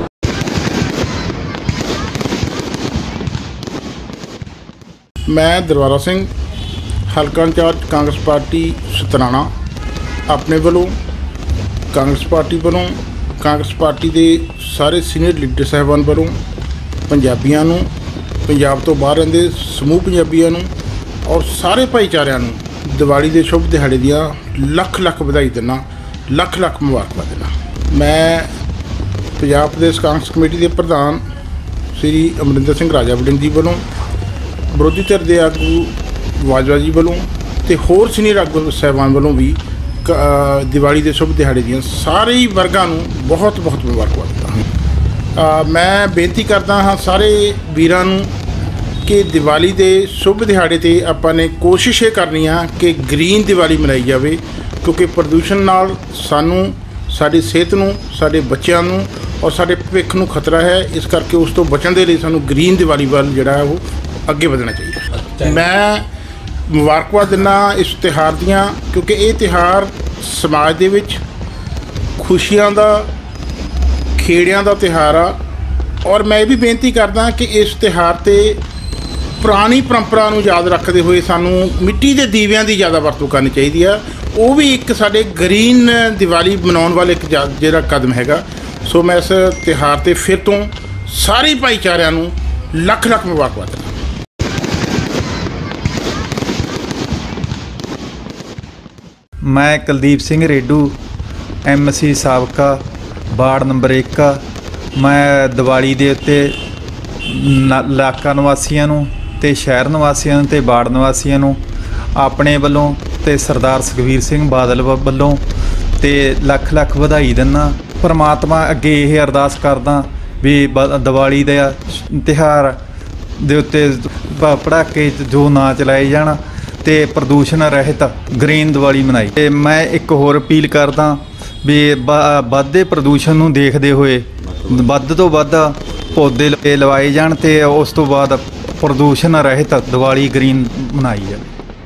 मैं दरबारा सिंह हल्का इंचार्ज कांग्रेस पार्टी शतराणा अपने वालों कांग्रेस पार्टी वालों कांग्रेस पार्टी के सारे सीनियर लीडर साहबान वालों पंजाबियों नूं पंजाब तो बाहर रहिंदे समूह पंजाबियों नूं और सारे भाईचारिਆਂ नूं दिवाली के शुभ दिहाड़े दियां लख लख बधाई दिना, लख लख मुबारकबाद दिना। मैं पंजाब प्रदेश कांग्रेस कमेटी के प्रधान श्री अमरिंदर सिंह राजा वड़िंग जी वालों विरोधी धिर के आगू बाजवा जी वालों ते होर सीनियर आगू साहबान वालों भी दिवाली के शुभ दिहाड़े दियां सारे ही वर्गां नूं बहुत बहुत मुबारकबाद दिंदा। मैं बेनती करदा हाँ सारे वीरां नूं कि दिवाली के शुभ दिहाड़े ते आपां ने कोशिश ये करनी है कि ग्रीन दिवाली मनाई जाए, क्योंकि प्रदूषण नाल सानूं साडी सेहत नूं साडे बच्चों नूं और साडे भविख नूं खतरा है। इस करके उस तो बचण दे लई सानूं ग्रीन दिवाली वाल जिहड़ा है वो अगे बढ़ना चाहिए। मैं मुबारकबाद दिना इस त्यौहार दियां, क्योंकि ये त्यौहार समाज दे विच खुशियां दा ਖੇੜਿਆਂ ਦਾ ਤਿਉਹਾਰ ਆ ਔਰ ਮੈਂ ਇਹ ਵੀ ਬੇਨਤੀ ਕਰਦਾ ਕਿ ਇਸ ਤਿਉਹਾਰ 'ਤੇ ਪੁਰਾਣੀ ਪਰੰਪਰਾ ਨੂੰ ਯਾਦ ਰੱਖਦੇ ਹੋਏ ਸਾਨੂੰ ਮਿੱਟੀ ਦੇ ਦੀਵਿਆਂ ਦੀ ਜ਼ਿਆਦਾ ਵਰਤੋਂ ਕਰਨੀ ਚਾਹੀਦੀ ਆ। ਉਹ ਵੀ ਇੱਕ ਸਾਡੇ ਗ੍ਰੀਨ ਦੀਵਾਲੀ ਮਨਾਉਣ ਵਾਲਾ ਇੱਕ ਜਿਹੜਾ ਕਦਮ ਹੈਗਾ। ਸੋ ਮੈਂ ਇਸ ਤਿਉਹਾਰ 'ਤੇ ਫਿਰ ਤੋਂ ਸਾਰੇ ਭਾਈਚਾਰਿਆਂ ਨੂੰ ਲੱਖ ਲੱਖ ਮੁਬਾਰਕਬਾਦ ਦਿੰਦਾ। ਮੈਂ ਕੁਲਦੀਪ ਸਿੰਘ ਰੇਡੂ ਐਮਸੀ ਸਾਬਕਾ ਵਾਰਡ ਨੰਬਰ 1। ਮੈਂ ਦੀਵਾਲੀ ਦੇ ਉੱਤੇ ਇਲਾਕਾ ਨਿਵਾਸੀਆਂ ਨੂੰ ਤੇ ਸ਼ਹਿਰ ਨਿਵਾਸੀਆਂ ਨੂੰ ਤੇ ਵਾਰਡ ਨਿਵਾਸੀਆਂ ਨੂੰ ਆਪਣੇ ਵੱਲੋਂ ਤੇ ਸਰਦਾਰ ਸੁਖਬੀਰ ਸਿੰਘ ਬਾਦਲ ਵੱਲੋਂ ਤੇ ਲੱਖ ਲੱਖ ਵਧਾਈ ਦਿੰਦਾ। ਪਰਮਾਤਮਾ ਅੱਗੇ ਇਹ ਅਰਦਾਸ ਕਰਦਾ ਵੀ ਦੀਵਾਲੀ ਦਾ ਤਿਉਹਾਰ ਦੇ ਉੱਤੇ ਪਟਾਕੇ ਜੋ ਨਾ ਚਲਾਏ ਜਾਣ ਤੇ ਪ੍ਰਦੂਸ਼ਣ ਰਹਿਤ ਗ੍ਰੀਨ ਦੀਵਾਲੀ ਮਨਾਈ। ਤੇ ਮੈਂ ਇੱਕ ਹੋਰ ਅਪੀਲ ਕਰਦਾ ਵੀ ਵੱਧਦੇ ਪ੍ਰਦੂਸ਼ਣ ਨੂੰ ਦੇਖਦੇ ਹੋਏ ਵੱਧ ਤੋਂ ਵੱਧ ਪੌਦੇ ਲਵਾਏ ਜਾਣ ਤੇ ਉਸ ਤੋਂ ਬਾਅਦ ਪ੍ਰਦੂਸ਼ਣ ਰਹਿਤ ਦੀਵਾਲੀ ਗ੍ਰੀਨ ਮਨਾਈ ਜਾਵੇ।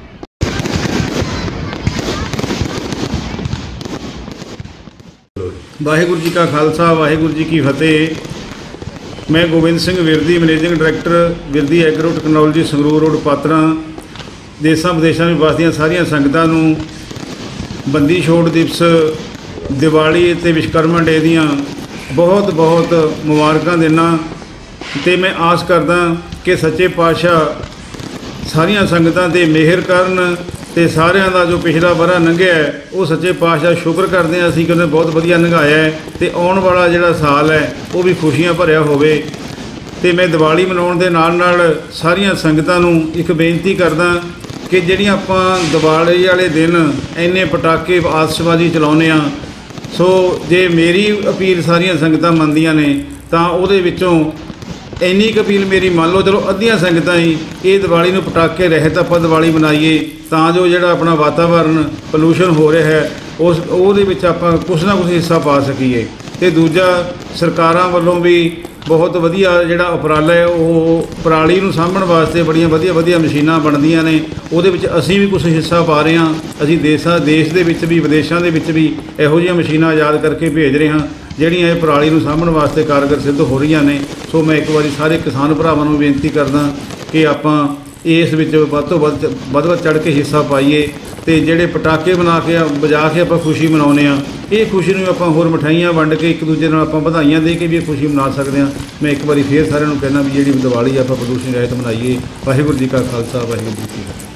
ਵਾਹਿਗੁਰੂ ਜੀ ਕਾ ਖਾਲਸਾ ਵਾਹਿਗੁਰੂ ਜੀ ਕੀ ਫਤਿਹ। ਮੈਂ Gobind Singh Virdi managing director Virdi agro technology Sangrur road Patran ਦੇਸ਼ਾਂ ਵਿਦੇਸ਼ਾਂ ਵਿੱਚ ਵਸਦੀਆਂ ਸਾਰੀਆਂ ਸੰਗਤਾਂ ਨੂੰ ਬੰਦੀ ਛੋੜ ਦਿਵਸ ਦੀਵਾਲੀ ਅਤੇ ਵਿਸ਼ਵਕਰਮਾ ਡੇ ਦੀਆਂ ਬਹੁਤ ਬਹੁਤ ਮੁਬਾਰਕਾਂ ਦਿੰਦਾ ਅਤੇ ਮੈਂ ਆਸ ਕਰਦਾ ਕਿ ਸੱਚੇ ਪਾਤਸ਼ਾਹ ਸਾਰੀਆਂ ਸੰਗਤਾਂ 'ਤੇ ਮਿਹਰ ਕਰਨ ਅਤੇ ਸਾਰਿਆਂ ਦਾ ਜੋ ਪਿਛਲਾ ਵਰ੍ਹਾ ਲੰਘਿਆ ਉਹ ਸੱਚੇ ਪਾਤਸ਼ਾਹ ਸ਼ੁਕਰ ਕਰਦੇ ਹਾਂ ਅਸੀਂ ਕਿ ਉਹਨੇ ਬਹੁਤ ਵਧੀਆ ਲੰਘਾਇਆ ਹੈ ਅਤੇ ਆਉਣ ਵਾਲਾ ਜਿਹੜਾ ਸਾਲ ਹੈ ਉਹ ਵੀ ਖੁਸ਼ੀਆਂ ਭਰਿਆ ਹੋਵੇ। ਅਤੇ ਮੈਂ ਦੀਵਾਲੀ ਮਨਾਉਣ ਦੇ ਨਾਲ ਨਾਲ ਸਾਰੀਆਂ ਸੰਗਤਾਂ ਨੂੰ ਇੱਕ ਬੇਨਤੀ ਕਰਦਾ ਕਿ ਜਿਹੜੀਆਂ ਆਪਾਂ ਦੀਵਾਲੀ ਵਾਲੇ ਦਿਨ ਇੰਨੇ ਪਟਾਕੇ ਆਤਿਸ਼ਬਾਜ਼ੀ ਚਲਾਉਂਦੇ ਹਾਂ, ਸੋ ਜੇ ਮੇਰੀ ਅਪੀਲ ਸਾਰੀਆਂ ਸੰਗਤਾਂ ਮੰਨਦੀਆਂ ਨੇ ਤਾਂ ਉਹਦੇ ਵਿੱਚੋਂ ਇੰਨੀ ਕੁ ਅਪੀਲ ਮੇਰੀ ਮੰਨ ਲਓ, ਚਲੋ ਅੱਧੀਆਂ ਸੰਗਤਾਂ ਹੀ ਇਹ ਦੀਵਾਲੀ ਨੂੰ ਪਟਾਕੇ ਰਹਿਤ ਆਪਾਂ ਦੀਵਾਲੀ ਮਨਾਈਏ ਤਾਂ ਜੋ ਜਿਹੜਾ ਆਪਣਾ ਵਾਤਾਵਰਨ ਪੋਲੂਸ਼ਨ ਹੋ ਰਿਹਾ ਹੈ ਉਹਦੇ ਵਿੱਚ ਆਪਾਂ ਕੁਛ ਨਾ ਕੁਛ ਹਿੱਸਾ ਪਾ ਸਕੀਏ। ਅਤੇ ਦੂਜਾ ਸਰਕਾਰਾਂ ਵੱਲੋਂ ਵੀ ਬਹੁਤ ਵਧੀਆ ਜਿਹੜਾ ਉਪਰਾਲਾ ਹੈ ਉਹ ਪਰਾਲੀ ਨੂੰ ਸਾਂਭਣ ਵਾਸਤੇ ਬੜੀਆਂ ਵਧੀਆ ਮਸ਼ੀਨਾਂ ਬਣਦੀਆਂ ਨੇ, ਉਹਦੇ ਵਿੱਚ ਅਸੀਂ ਵੀ ਕੁਛ ਹਿੱਸਾ ਪਾ ਰਹੇ ਹਾਂ। ਅਸੀਂ ਦੇਸ਼ ਦੇ ਵਿੱਚ ਵੀ ਵਿਦੇਸ਼ਾਂ ਦੇ ਵਿੱਚ ਵੀ ਇਹੋ ਜਿਹੀਆਂ ਮਸ਼ੀਨਾਂ ਆਜ਼ਾਦ ਕਰਕੇ ਭੇਜ ਰਹੇ ਹਾਂ ਜਿਹੜੀਆਂ ਇਹ ਪਰਾਲੀ ਨੂੰ ਸਾਂਭਣ ਵਾਸਤੇ ਕਾਰਗਰ ਸਿੱਧ ਹੋ ਰਹੀਆਂ ਨੇ। ਸੋ ਮੈਂ ਇੱਕ ਵਾਰੀ ਸਾਰੇ ਕਿਸਾਨ ਭਰਾਵਾਂ ਨੂੰ ਬੇਨਤੀ ਕਰਦਾ ਕਿ ਆਪਾਂ ਇਸ ਵਿੱਚ ਵੱਧ ਤੋਂ ਵੱਧ ਚੜ੍ਹ ਕੇ ਹਿੱਸਾ ਪਾਈਏ ਅਤੇ ਜਿਹੜੇ ਪਟਾਕੇ ਵਜਾ ਕੇ ਆਪਾਂ ਖੁਸ਼ੀ ਮਨਾਉਂਦੇ ਹਾਂ, ਇਹ ਖੁਸ਼ੀ ਨੂੰ ਆਪਾਂ ਹੋਰ ਮਠਾਈਆਂ ਵੰਡ ਕੇ ਇੱਕ ਦੂਜੇ ਨਾਲ ਆਪਾਂ ਵਧਾਈਆਂ ਦੇ ਕੇ ਵੀ ਇਹ ਖੁਸ਼ੀ ਮਨਾ ਸਕਦੇ ਹਾਂ। ਮੈਂ ਇੱਕ ਵਾਰੀ ਫੇਰ ਸਾਰਿਆਂ ਨੂੰ ਕਹਿਣਾ ਵੀ ਜਿਹੜੀ ਦੀਵਾਲੀ ਆਪਾਂ ਪ੍ਰਦੂਸ਼ਣ ਰਹਿਤ ਮਨਾਈਏ। ਵਾਹਿਗੁਰੂ ਜੀ ਕਾ ਖਾਲਸਾ ਵਾਹਿਗੁਰੂ ਜੀ ਕੀ ਫਤਿਹ।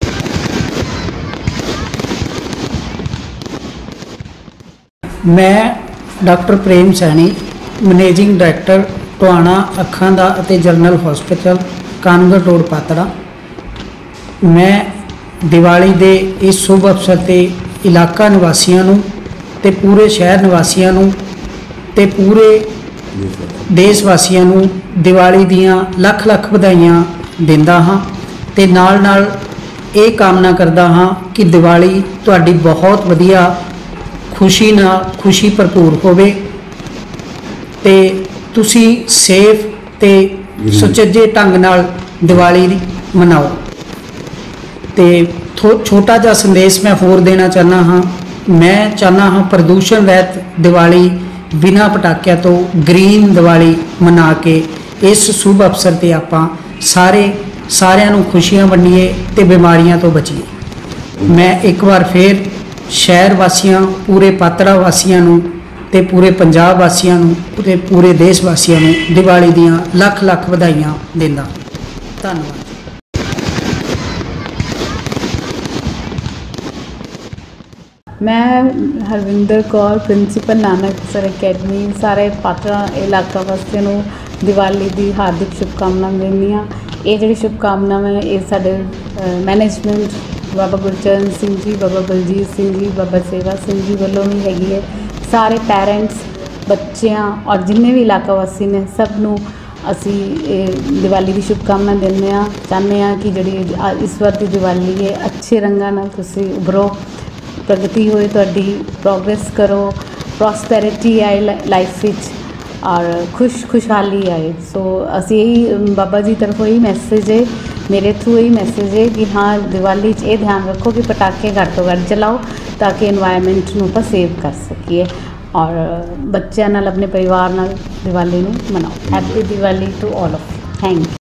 ਮੈਂ doctor Prem Saini managing director Tohana ਅੱਖਾਂ ਦਾ ਅਤੇ ਜਨਰਲ ਹਸਪੀਟਲ ਕਾਨੂੰਗੜ ਰੋਡ ਪਾਤੜਾ। ਮੈਂ ਦੀਵਾਲੀ ਦੇ ਇਸ ਸ਼ੁਭ ਅਵਸਰ 'ਤੇ ਇਲਾਕਾ ਨਿਵਾਸੀਆਂ ਨੂੰ ਤੇ ਪੂਰੇ ਸ਼ਹਿਰ ਨਿਵਾਸੀਆਂ ਨੂੰ ਤੇ ਪੂਰੇ ਦੇਸ਼ ਵਾਸੀਆਂ ਨੂੰ ਦੀਵਾਲੀ ਦੀਆਂ ਲੱਖ ਲੱਖ ਵਧਾਈਆਂ ਦਿੰਦਾ ਹਾਂ ਤੇ ਨਾਲ ਨਾਲ ਇਹ ਕਾਮਨਾ ਕਰਦਾ ਹਾਂ ਕਿ ਦੀਵਾਲੀ ਤੁਹਾਡੀ ਬਹੁਤ ਵਧੀਆ ਖੁਸ਼ੀ ਭਰਪੂਰ ਹੋਵੇ ਤੇ ਤੁਸੀਂ ਸੇਫ ਤੇ ਸੁਚੱਜੇ ਢੰਗ ਨਾਲ ਦੀਵਾਲੀ ਮਨਾਓ। ਤੇ ਛੋਟਾ ਜਿਹਾ ਸੰਦੇਸ਼ ਮੈਂ ਹੋਰ ਦੇਣਾ ਚਾਹੁੰਦਾ ਹਾਂ। ਮੈਂ ਚਾਹੁੰਦਾ ਹਾਂ ਪ੍ਰਦੂਸ਼ਣ ਰਹਿਤ ਦੀਵਾਲੀ ਬਿਨਾਂ ਪਟਾਕਿਆਂ ਤੋਂ ਗ੍ਰੀਨ ਦੀਵਾਲੀ ਮਨਾ ਕੇ ਇਸ ਸ਼ੁਭ ਅਵਸਰ 'ਤੇ ਆਪਾਂ ਸਾਰਿਆਂ ਨੂੰ ਖੁਸ਼ੀਆਂ ਵੰਡੀਏ ਤੇ ਬਿਮਾਰੀਆਂ ਤੋਂ ਬਚੀਏ। ਮੈਂ ਇੱਕ ਵਾਰ ਫੇਰ ਸ਼ਹਿਰ ਵਾਸੀਆਂ ਪੂਰੇ ਪਾਤੜਾ ਵਾਸੀਆਂ ਨੂੰ ਤੇ ਪੂਰੇ ਪੰਜਾਬ ਵਾਸੀਆਂ ਨੂੰ ਤੇ ਪੂਰੇ ਦੇਸ਼ ਵਾਸੀਆਂ ਨੂੰ ਦੀਵਾਲੀ ਦੀਆਂ ਲੱਖ ਲੱਖ ਵਧਾਈਆਂ ਦਿੰਦਾ। ਧੰਨਵਾਦ। मैं Harvinder Kaur principal Nanak sir academy सारे पात्रा इलाका वासियों ਨੂੰ ਦੀਵਾਲੀ ਦੀ ਹਾਰਦਿਕ ਸ਼ੁਭਕਾਮਨਾਵਾਂ ਦਿੰਦੀ ਹਾਂ। ਇਹ ਜਿਹੜੀ ਸ਼ੁਭਕਾਮਨਾਵਾਂ ਇਹ ਸਾਡੇ ਮੈਨੇਜਮੈਂਟ ਬਾਬਾ ਗੁਰਚਰਨ ਸਿੰਘ ਜੀ, ਬਾਬਾ ਬਲਜੀਤ ਸਿੰਘ ਜੀ, ਬਾਬਾ ਸੇਵਾ ਸਿੰਘ ਜੀ ਵੱਲੋਂ ਵੀ ਹੈਗੀ ਹੈ। ਸਾਰੇ ਪੈਰੈਂਟਸ ਬੱਚਿਆਂ ਔਰ ਜਿੰਨੇ ਵੀ ਇਲਾਕਾ ਵਾਸੀ ਨੇ ਸਭ ਨੂੰ ਅਸੀਂ ਦੀਵਾਲੀ ਦੀ ਸ਼ੁਭਕਾਮਨਾ ਦਿੰਦੇ ਹਾਂ। ਚਾਹੁੰਦੇ ਹਾਂ ਕਿ ਜਿਹੜੀ ਇਸ ਵਾਰ ਦੀ ਦੀਵਾਲੀ ਹੈ ਅੱਛੇ ਰੰਗਾਂ ਨਾਲ ਤੁਸੀਂ ਉਭਰੋ, ਪ੍ਰਗਤੀ ਹੋਏ, ਤੁਹਾਡੀ ਪ੍ਰੋਗਰੈਸ ਕਰੋ, ਪ੍ਰੋਸਪੈਰਿਟੀ ਆਏ ਲਾਈਫ ਵਿੱਚ ਔਰ ਖੁਸ਼ਹਾਲੀ ਆਏ। ਸੋ ਅਸੀਂ ਇਹੀ ਬਾਬਾ ਜੀ ਤਰਫੋਂ ਇਹੀ ਮੈਸੇਜ ਹੈ, ਮੇਰੇ ਥਰੂ ਇਹੀ ਮੈਸੇਜ ਹੈ ਕਿ ਹਾਂ ਦੀਵਾਲੀ 'ਚ ਇਹ ਧਿਆਨ ਰੱਖੋ ਕਿ ਪਟਾਕੇ ਘੱਟ ਤੋਂ ਘੱਟ ਚਲਾਓ ਤਾਂ ਕਿ ਇਨਵਾਇਰਮੈਂਟ ਨੂੰ ਆਪਾਂ ਸੇਵ ਕਰ ਸਕੀਏ। ਔਰ ਬੱਚਿਆਂ ਨਾਲ ਆਪਣੇ ਪਰਿਵਾਰ ਨਾਲ ਦੀਵਾਲੀ ਨੂੰ ਮਨਾਓ। Happy Diwali to all of you. Thank you.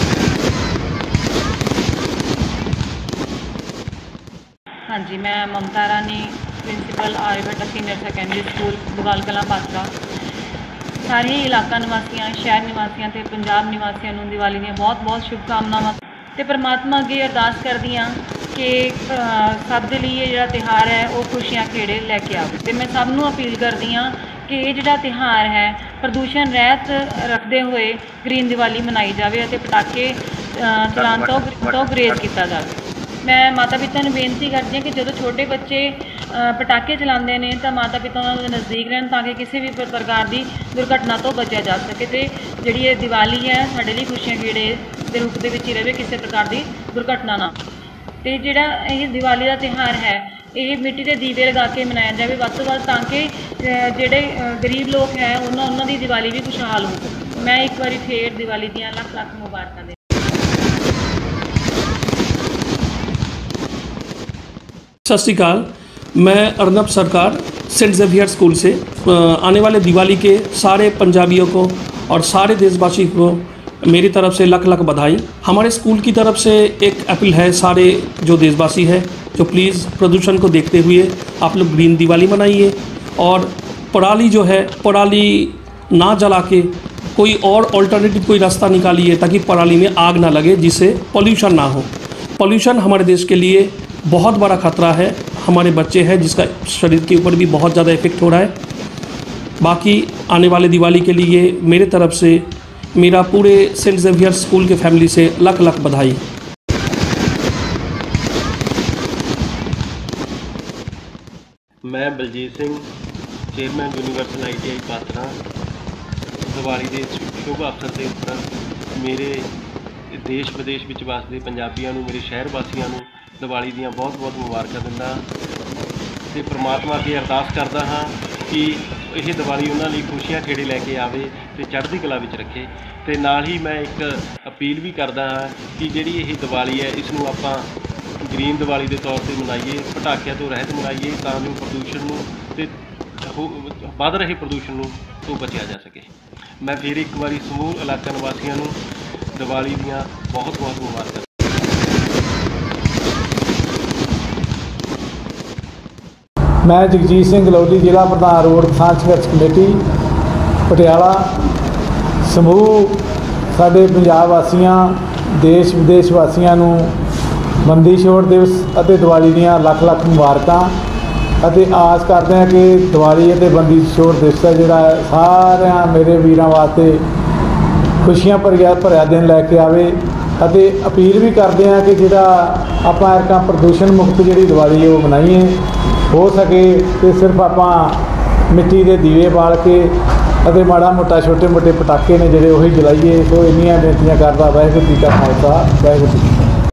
ਹਾਂਜੀ, ਮੈਂ Mamta Rani, principal Aryabhatt senior secondary school Bugal Kalan Patran. ਸਾਰੇ ਇਲਾਕਾ ਨਿਵਾਸੀਆਂ, ਸ਼ਹਿਰ ਨਿਵਾਸੀਆਂ ਅਤੇ ਪੰਜਾਬ ਨਿਵਾਸੀਆਂ ਨੂੰ ਦੀਵਾਲੀ ਦੀਆਂ ਬਹੁਤ ਸ਼ੁਭਕਾਮਨਾਵਾਂ ਅਤੇ ਪਰਮਾਤਮਾ ਅੱਗੇ ਅਰਦਾਸ ਕਰਦੀ ਹਾਂ ਕਿ ਸਭ ਦੇ ਲਈ ਇਹ ਜਿਹੜਾ ਤਿਉਹਾਰ ਹੈ ਉਹ ਖੁਸ਼ੀਆਂ ਖੇੜੇ ਲੈ ਕੇ ਆਵੇ। ਅਤੇ ਮੈਂ ਸਭ ਨੂੰ ਅਪੀਲ ਕਰਦੀ ਹਾਂ ਕਿ ਇਹ ਜਿਹੜਾ ਤਿਉਹਾਰ ਹੈ ਪ੍ਰਦੂਸ਼ਣ ਰਹਿਤ ਰੱਖਦੇ ਹੋਏ ਗ੍ਰੀਨ ਦੀਵਾਲੀ ਮਨਾਈ ਜਾਵੇ ਅਤੇ ਪਟਾਕੇ ਚਲਾਉਣ ਤੋਂ ਗੁਰੇਜ਼ ਕੀਤਾ ਜਾਵੇ। ਮੈਂ ਮਾਤਾ ਪਿਤਾ ਨੂੰ ਬੇਨਤੀ ਕਰਦੀ ਹਾਂ ਕਿ ਜਦੋਂ ਛੋਟੇ ਬੱਚੇ ਪਟਾਕੇ ਚਲਾਉਂਦੇ ਨੇ ਤਾਂ ਮਾਤਾ ਪਿਤਾ ਉਹਨਾਂ ਦੇ ਨਜ਼ਦੀਕ ਰਹਿਣ ਤਾਂ ਕਿ ਕਿਸੇ ਵੀ ਪ੍ਰਕਾਰ ਦੀ ਦੁਰਘਟਨਾ ਤੋਂ ਬਚਿਆ ਜਾ ਸਕੇ ਅਤੇ ਜਿਹੜੀ ਇਹ ਦੀਵਾਲੀ ਹੈ ਸਾਡੇ ਲਈ ਖੁਸ਼ੀਆਂ ਖੇੜੇ ਦੇ ਰੂਪ ਦੇ ਵਿੱਚ ਹੀ ਰਹੇ, ਕਿਸੇ ਪ੍ਰਕਾਰ ਦੀ ਦੁਰਘਟਨਾ ਨਾ। ਅਤੇ ਜਿਹੜਾ ਇਹ ਦੀਵਾਲੀ ਦਾ ਤਿਉਹਾਰ ਹੈ ਇਹ ਮਿੱਟੀ ਦੇ ਦੀਵੇ ਲਗਾ ਕੇ ਮਨਾਇਆ ਜਾਵੇ ਵੱਧ ਤੋਂ ਵੱਧ, ਤਾਂ ਕਿ ਜਿਹੜੇ ਗਰੀਬ ਲੋਕ ਹੈ ਉਹਨਾਂ ਦੀ ਦੀਵਾਲੀ ਵੀ ਖੁਸ਼ਹਾਲ ਹੋ ਸਕੇ। ਮੈਂ ਇੱਕ ਵਾਰੀ ਫੇਰ ਦੀਵਾਲੀ ਦੀਆਂ ਲੱਖ ਮੁਬਾਰਕਾਂ ਦੇ। सत श्रीकाल, मैं अर्नब सरकार सेंट जेवियर स्कूल से आने वाले दिवाली के सारे पंजाबियों को और सारे देशवासी को मेरी तरफ से लख बधाई। हमारे स्कूल की तरफ से एक अपील है सारे जो देशवासी है जो प्लीज़ प्रदूषण को देखते हुए आप लोग ग्रीन दिवाली मनाइए और पराली जो है पराली ना जला के कोई और ऑल्टरनेटिव कोई रास्ता निकालिए ताकि पराली में आग ना लगे, जिससे पॉल्यूशन ना हो। पॉल्यूशन हमारे देश के लिए बहुत बड़ा ख़तरा है। हमारे बच्चे हैं जिसका शरीर के ऊपर भी बहुत ज़्यादा इफ़ेक्ट हो रहा है। बाकी आने वाले दिवाली के लिए मेरे तरफ से मेरा पूरे सेंट जेवियर स्कूल के फैमिली से लख बधाई। मैं Baljit Singh, chairman universal ITI Patran. Diwali के शुभ अवसर के ਉੱਪਰ मेरे देश विदेश ਵਿੱਚ ਵਸਦੇ ਪੰਜਾਬੀਆਂ ਨੂੰ, ਮੇਰੇ ਸ਼ਹਿਰ ਵਾਸੀਆਂ ਨੂੰ ਦੀਵਾਲੀ ਦੀਆਂ ਬਹੁਤ ਮੁਬਾਰਕਾਂ ਦਿੰਦਾ ਅਤੇ ਪ੍ਰਮਾਤਮਾ ਅੱਗੇ ਅਰਦਾਸ ਕਰਦਾ ਹਾਂ ਕਿ ਇਹ ਦੀਵਾਲੀ ਉਹਨਾਂ ਲਈ ਖੁਸ਼ੀਆਂ ਖੇੜੇ ਲੈ ਕੇ ਆਵੇ ਅਤੇ ਚੜ੍ਹਦੀ ਕਲਾ ਵਿੱਚ ਰੱਖੇ। ਅਤੇ ਨਾਲ ਹੀ ਮੈਂ ਇੱਕ ਅਪੀਲ ਵੀ ਕਰਦਾ ਹਾਂ ਕਿ ਜਿਹੜੀ ਇਹ ਦੀਵਾਲੀ ਹੈ ਇਸ ਨੂੰ ਆਪਾਂ ਗ੍ਰੀਨ ਦੀਵਾਲੀ ਦੇ ਤੌਰ 'ਤੇ ਮਨਾਈਏ, ਪਟਾਕਿਆਂ ਤੋਂ ਰਹਿਤ ਮਨਾਈਏ ਤਾਂ ਜੋ ਪ੍ਰਦੂਸ਼ਣ ਨੂੰ ਅਤੇ ਵੱਧ ਰਹੇ ਪ੍ਰਦੂਸ਼ਣ ਨੂੰ ਤੋਂ ਬਚਿਆ ਜਾ ਸਕੇ। ਮੈਂ ਫਿਰ ਇੱਕ ਵਾਰੀ ਸਮੂਹ ਇਲਾਕਾ ਨਿਵਾਸੀਆਂ ਨੂੰ ਦੀਵਾਲੀ ਦੀਆਂ ਬਹੁਤ ਮੁਬਾਰਕਾਂ। ਮੈਂ ਜਗਜੀਤ ਸਿੰਘ ਗਲੌਲੀ, ਜ਼ਿਲ੍ਹਾ ਪ੍ਰਧਾਨ ਰੋਡ ਕਿਸਾਨ ਸੰਘਰਸ਼ ਕਮੇਟੀ ਪਟਿਆਲਾ। ਸਮੂਹ ਸਾਡੇ ਪੰਜਾਬ ਵਾਸੀਆਂ, ਦੇਸ਼ ਵਿਦੇਸ਼ ਵਾਸੀਆਂ ਨੂੰ ਬੰਦੀ ਛੋੜ ਦਿਵਸ ਅਤੇ ਦੀਵਾਲੀ ਦੀਆਂ ਲੱਖ ਮੁਬਾਰਕਾਂ ਅਤੇ ਆਸ ਕਰਦੇ ਹਾਂ ਕਿ ਦੀਵਾਲੀ ਅਤੇ ਬੰਦੀ ਛੋੜ ਦਿਵਸ ਹੈ ਜਿਹੜਾ ਸਾਰਿਆਂ ਮੇਰੇ ਵੀਰਾਂ ਵਾਸਤੇ ਖੁਸ਼ੀਆਂ ਭਰਿਆ ਦਿਨ ਲੈ ਕੇ ਆਵੇ। ਅਤੇ ਅਪੀਲ ਵੀ ਕਰਦੇ ਹਾਂ ਕਿ ਜਿਹੜਾ ਆਪਾਂ ਐਰਕਾਂ ਪ੍ਰਦੂਸ਼ਣ ਮੁਕਤ ਜਿਹੜੀ ਦੀਵਾਲੀ ਉਹ ਮਨਾਈਏ, ਹੋ ਸਕੇ ਤੇ ਸਿਰਫ ਆਪਾਂ ਮਿੱਟੀ ਦੇ ਦੀਵੇ ਬਾਲ ਕੇ ਅਤੇ ਮਾੜਾ ਮੋਟਾ ਛੋਟੇ ਮੋਟੇ ਪਟਾਕੇ ਨੇ ਜਿਹੜੇ ਉਹੀ ਜਲਾਈਏ। ਸੋ ਇੰਨੀਆਂ ਬੇਨਤੀਆਂ ਕਰਦਾ। ਵਾਹਿਗੁਰੂ ਜੀ ਕਾ ਖਾਲਸਾ, ਵਾਹਿਗੁਰੂ ਜੀ ਕੀ ਫਤਿਹ।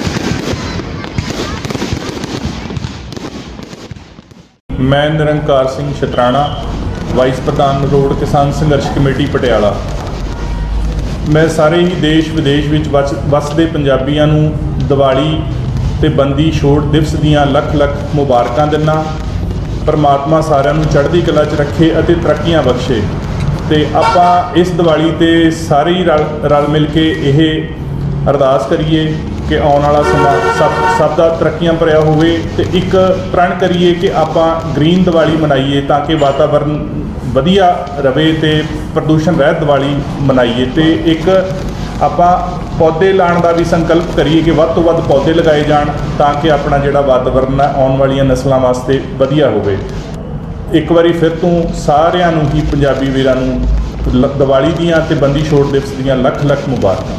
ਮੈਂ ਨਿਰੰਕਾਰ ਸਿੰਘ ਸ਼ਤਰਾਣਾ, ਵਾਈਸ ਪ੍ਰਧਾਨ ਰੋਡ ਕਿਸਾਨ ਸੰਘਰਸ਼ ਕਮੇਟੀ ਪਟਿਆਲਾ। ਮੈਂ ਸਾਰੇ ਹੀ ਦੇਸ਼ ਵਿਦੇਸ਼ ਵਿੱਚ ਵਸਦੇ ਪੰਜਾਬੀਆਂ ਨੂੰ ਦੀਵਾਲੀ ਤੇ ਬੰਦੀ ਛੋੜ ਦਿਵਸ ਦੀਆਂ ਲੱਖ ਮੁਬਾਰਕਾਂ ਦਿੰਦਾ। ਪਰਮਾਤਮਾ ਸਾਰਿਆਂ ਨੂੰ ਚੜ੍ਹਦੀ ਕਲਾ 'ਚ ਰੱਖੇ ਅਤੇ ਤਰੱਕੀਆਂ ਬਖਸ਼ੇ। ਤੇ ਆਪਾਂ ਇਸ ਦੀਵਾਲੀ ਤੇ ਸਾਰੇ ਹੀ ਰਲ ਮਿਲ ਕੇ ਇਹ ਅਰਦਾਸ ਕਰੀਏ ਕਿ ਆਉਣ ਵਾਲਾ ਸਮਾਂ ਸਭ ਦਾ ਤਰੱਕੀਆਂ ਭਰਿਆ ਹੋਵੇ ਤੇ ਇੱਕ ਪ੍ਰਣ ਕਰੀਏ ਕਿ ਆਪਾਂ ਗ੍ਰੀਨ ਦੀਵਾਲੀ ਮਨਾਈਏ ਤਾਂ ਕਿ ਵਾਤਾਵਰਨ ਵਧੀਆ ਰਵੇ ਤੇ ਪ੍ਰਦੂਸ਼ਣ ਰਹਿਤ ਦੀਵਾਲੀ ਮਨਾਈਏ। ਤੇ ਇੱਕ ਆਪਾਂ ਪੌਦੇ ਲਾਉਣ ਦਾ ਵੀ ਸੰਕਲਪ ਕਰੀਏ ਕਿ ਵੱਧ ਤੋਂ ਵੱਧ ਪੌਦੇ ਲਗਾਏ ਜਾਣ ਤਾਂ ਕਿ ਆਪਣਾ ਜਿਹੜਾ ਵਾਤਾਵਰਨ ਹੈ ਆਉਣ ਵਾਲੀਆਂ ਨਸਲਾਂ ਵਾਸਤੇ ਵਧੀਆ ਹੋਵੇ। ਇੱਕ ਵਾਰੀ ਫਿਰ ਤੋਂ ਸਾਰਿਆਂ ਨੂੰ ਹੀ ਪੰਜਾਬੀ ਵੀਰਾਂ ਨੂੰ ਦੀਵਾਲੀ ਦੀਆਂ ਤੇ ਬੰਦੀ ਛੋੜ ਦਿਵਸ ਦੀਆਂ ਲੱਖ ਮੁਬਾਰਕਾਂ।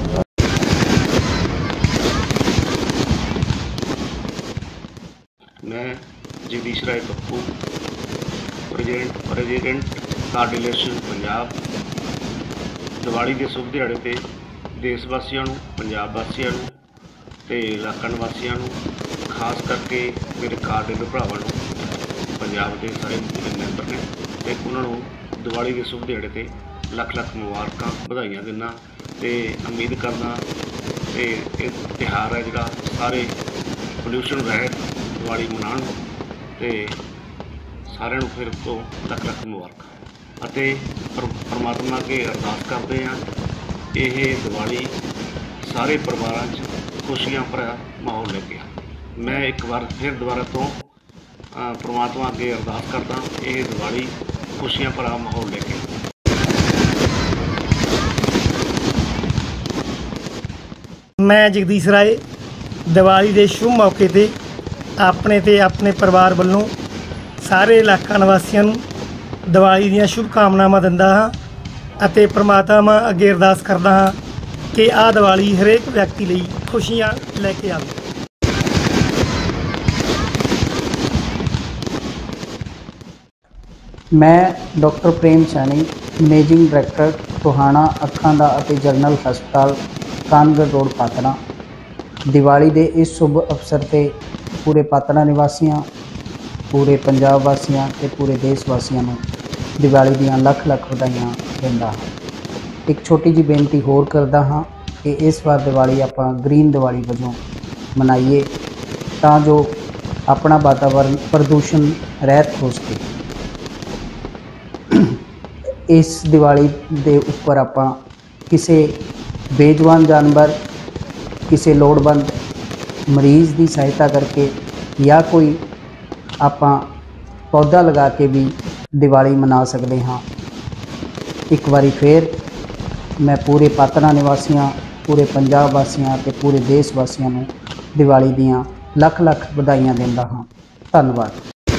मैं जगदीश राय पप्पू, प्रेजिडेंट कोआर्डिनेशन पंजाब। दिवाली के शुभ दिहाड़े ते देश वासियों नूं, पंजाब वासियों नूं ते इलाका निवासियों नूं, खास करके मेरे कोआर्डिनेटर भरावां नूं, पंजाब के सारे मैंबर ने ते उन्हां नूं दिवाली के शुभ दिहाड़े ते ਲੱਖ मुबारकां बधाइयां दिना ते उम्मीद करना ते इह तिहार है जिहड़ा सारे पोल्यूशन रहत दिवाली मनाउण ते ਸਾਰਿਆਂ ਨੂੰ ਫਿਰ ਤੋਂ ਲੱਖ ਲੱਖ ਮੁਬਾਰਕਾਂ ਅਤੇ ਪਰਮਾਤਮਾ ਅੱਗੇ ਅਰਦਾਸ ਕਰਦੇ ਹਾਂ ਇਹ ਦੀਵਾਲੀ ਸਾਰੇ ਪਰਿਵਾਰਾਂ 'ਚ ਖੁਸ਼ੀਆਂ ਭਰਿਆ ਮਾਹੌਲ ਲੈ ਕੇ ਆਵੇ। ਮੈਂ ਇੱਕ ਵਾਰ ਫਿਰ ਦੁਬਾਰਾ ਤੋਂ ਪਰਮਾਤਮਾ ਅੱਗੇ ਅਰਦਾਸ ਕਰਦਾ ਇਹ ਦੀਵਾਲੀ ਖੁਸ਼ੀਆਂ ਭਰਾ ਮਾਹੌਲ ਲੈ ਕੇ ਆਵੇ। ਮੈਂ ਜਗਦੀਸ਼ ਰਾਏ ਦੀਵਾਲੀ ਦੇ ਸ਼ੁਭ ਮੌਕੇ ਤੇ ਆਪਣੇ ਤੇ ਆਪਣੇ ਪਰਿਵਾਰ ਵੱਲੋਂ ਸਾਰੇ ਇਲਾਕਾ ਨਿਵਾਸੀਆਂ ਨੂੰ ਦੀਵਾਲੀ ਦੀਆਂ ਸ਼ੁਭ ਕਾਮਨਾਵਾਂ ਦਿੰਦਾ ਹਾਂ ਅਤੇ ਪ੍ਰਮਾਤਮਾ ਅੱਗੇ ਅਰਦਾਸ ਕਰਦਾ ਹਾਂ ਕਿ ਆਹ ਦੀਵਾਲੀ ਹਰੇਕ ਵਿਅਕਤੀ ਲਈ ਖੁਸ਼ੀਆਂ ਲੈ ਕੇ ਆਵੇ। ਮੈਂ doctor Prem Saini managing director Tohana ਅੱਖਾਂ ਦਾ ਅਤੇ ਜਨਰਲ ਹਸਪਤਾਲ ਕਾਨਗੜ ਰੋਡ ਪਾਤੜਾ ਦੀਵਾਲੀ ਦੇ ਇਸ ਸ਼ੁਭ ਅਵਸਰ ਤੇ ਪੂਰੇ ਪਾਤੜਾ ਨਿਵਾਸੀਆਂ ਪੂਰੇ ਪੰਜਾਬ ਵਾਸੀਆਂ ਤੇ ਪੂਰੇ ਦੇਸ਼ ਵਾਸੀਆਂ ਨੂੰ ਦੀਵਾਲੀ ਦੀਆਂ ਲੱਖ ਲੱਖ ਵਧਾਈਆਂ ਦਿੰਦਾ ਹਾਂ। ਇੱਕ ਛੋਟੀ ਜਿਹੀ ਬੇਨਤੀ ਹੋਰ ਕਰਦਾ ਹਾਂ ਕਿ ਇਸ ਵਾਰ ਦੀਵਾਲੀ ਆਪਾਂ ਗ੍ਰੀਨ ਦੀਵਾਲੀ ਵਜੋਂ ਮਨਾਈਏ ਤਾਂ ਜੋ ਆਪਣਾ ਵਾਤਾਵਰਨ ਪ੍ਰਦੂਸ਼ਣ ਰਹਿਤ ਹੋ ਸਕੇ। ਇਸ ਦੀਵਾਲੀ ਦੇ ਉੱਪਰ ਆਪਾਂ ਕਿਸੇ ਬੇਜਵਾਨ ਜਾਨਵਰ ਕਿਸੇ ਲੋੜਵੰਦ ਮਰੀਜ਼ ਦੀ ਸਹਾਇਤਾ ਕਰਕੇ ਜਾਂ ਕੋਈ ਆਪਾਂ ਪੌਦਾ ਲਗਾ ਕੇ ਵੀ ਦੀਵਾਲੀ ਮਨਾ ਸਕਦੇ ਹਾਂ। ਇੱਕ ਵਾਰੀ ਫਿਰ ਮੈਂ ਪੂਰੇ ਪਾਤੜਾ ਨਿਵਾਸੀਆਂ ਪੂਰੇ ਪੰਜਾਬ ਵਾਸੀਆਂ ਅਤੇ ਪੂਰੇ ਦੇਸ਼ ਵਾਸੀਆਂ ਨੂੰ ਦੀਵਾਲੀ ਦੀਆਂ ਲੱਖ ਲੱਖ ਵਧਾਈਆਂ ਦਿੰਦਾ ਹਾਂ। ਧੰਨਵਾਦ।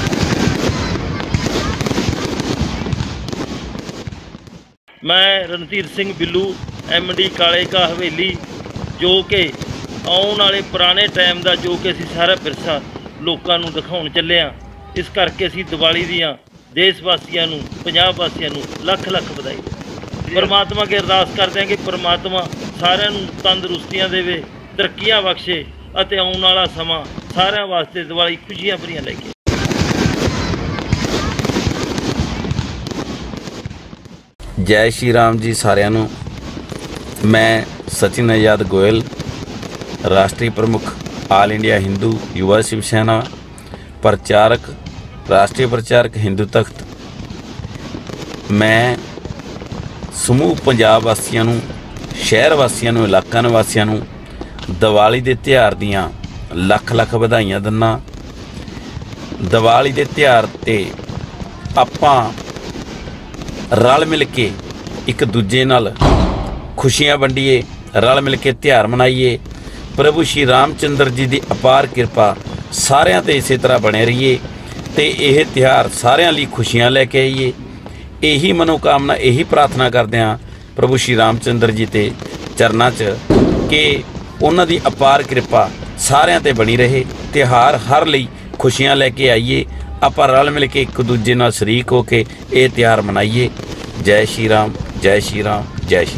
ਮੈਂ ਰਣਧੀਰ ਸਿੰਘ ਬਿੱਲੂ MD ਕਾਲੇ ਕਾ ਹਵੇਲੀ ਜੋ ਕਿ ਆਉਣ ਵਾਲੇ ਪੁਰਾਣੇ ਟਾਈਮ ਦਾ ਜੋ ਕਿ ਅਸੀਂ ਸਾਰਾ ਵਿਰਸਾ ਲੋਕਾਂ ਨੂੰ ਦਿਖਾਉਣ ਚੱਲੇ ਹਾਂ। ਇਸ ਕਰਕੇ ਅਸੀਂ ਦੀਵਾਲੀ ਦੀਆਂ ਦੇਸ਼ ਵਾਸੀਆਂ ਨੂੰ ਪੰਜਾਬ ਵਾਸੀਆਂ ਨੂੰ ਲੱਖ ਲੱਖ ਵਧਾਈ। ਪਰਮਾਤਮਾ ਅੱਗੇ ਅਰਦਾਸ ਕਰਦੇ ਹਾਂ ਕਿ ਪਰਮਾਤਮਾ ਸਾਰਿਆਂ ਨੂੰ ਤੰਦਰੁਸਤੀਆਂ ਦੇਵੇ, ਤਰੱਕੀਆਂ ਬਖਸ਼ੇ ਅਤੇ ਆਉਣ ਵਾਲਾ ਸਮਾਂ ਸਾਰਿਆਂ ਵਾਸਤੇ ਦੀਵਾਲੀ ਖੁਸ਼ੀਆਂ ਭਰੀਆਂ ਲੈ ਕੇ। ਜੈ ਸ਼੍ਰੀ ਰਾਮ ਜੀ ਸਾਰਿਆਂ ਨੂੰ। ਮੈਂ ਸਚਿਨ ਆਜ਼ਾਦ ਗੋਇਲ ਰਾਸ਼ਟਰੀ ਪ੍ਰਮੁੱਖ ਆਲ ਇੰਡੀਆ ਹਿੰਦੂ ਯੁਵਾ ਸ਼ਿਵ ਸੈਨਾ ਪ੍ਰਚਾਰਕ ਰਾਸ਼ਟਰੀ ਪ੍ਰਚਾਰਕ ਹਿੰਦੂ ਤਖਤ। ਮੈਂ ਸਮੂਹ ਪੰਜਾਬ ਵਾਸੀਆਂ ਨੂੰ ਸ਼ਹਿਰ ਵਾਸੀਆਂ ਨੂੰ ਇਲਾਕਾ ਨਿਵਾਸੀਆਂ ਨੂੰ ਦੀਵਾਲੀ ਦੇ ਤਿਉਹਾਰ ਦੀਆਂ ਲੱਖ ਲੱਖ ਵਧਾਈਆਂ ਦਿੰਦਾ। ਦੀਵਾਲੀ ਦੇ ਤਿਉਹਾਰ 'ਤੇ ਆਪਾਂ ਰਲ ਮਿਲ ਕੇ ਇੱਕ ਦੂਜੇ ਨਾਲ ਖੁਸ਼ੀਆਂ ਵੰਡੀਏ, ਰਲ ਮਿਲ ਕੇ ਤਿਉਹਾਰ ਮਨਾਈਏ। ਪ੍ਰਭੂ ਸ਼੍ਰੀ ਰਾਮਚੰਦਰ ਜੀ ਦੀ ਅਪਾਰ ਕਿਰਪਾ ਸਾਰਿਆਂ 'ਤੇ ਇਸੇ ਤਰ੍ਹਾਂ ਬਣੇ ਰਹੀਏ ਅਤੇ ਇਹ ਤਿਉਹਾਰ ਸਾਰਿਆਂ ਲਈ ਖੁਸ਼ੀਆਂ ਲੈ ਕੇ ਆਈਏ। ਇਹੀ ਮਨੋਕਾਮਨਾ, ਇਹੀ ਪ੍ਰਾਰਥਨਾ ਕਰਦੇ ਹਾਂ ਪ੍ਰਭੂ ਸ਼੍ਰੀ ਰਾਮਚੰਦਰ ਜੀ ਦੇ ਚਰਨਾਂ 'ਚ ਕਿ ਉਹਨਾਂ ਦੀ ਅਪਾਰ ਕਿਰਪਾ ਸਾਰਿਆਂ 'ਤੇ ਬਣੀ ਰਹੇ। ਤਿਉਹਾਰ ਹਰ ਲਈ ਖੁਸ਼ੀਆਂ ਲੈ ਕੇ ਆਈਏ। ਆਪਾਂ ਰਲ ਮਿਲ ਕੇ ਇੱਕ ਦੂਜੇ ਨਾਲ ਸ਼ਰੀਕ ਹੋ ਕੇ ਇਹ ਤਿਉਹਾਰ ਮਨਾਈਏ। ਜੈ ਸ਼੍ਰੀ ਰਾਮ, ਜੈ ਸ਼੍ਰੀ ਰਾਮ, ਜੈ ਸ਼੍ਰੀ।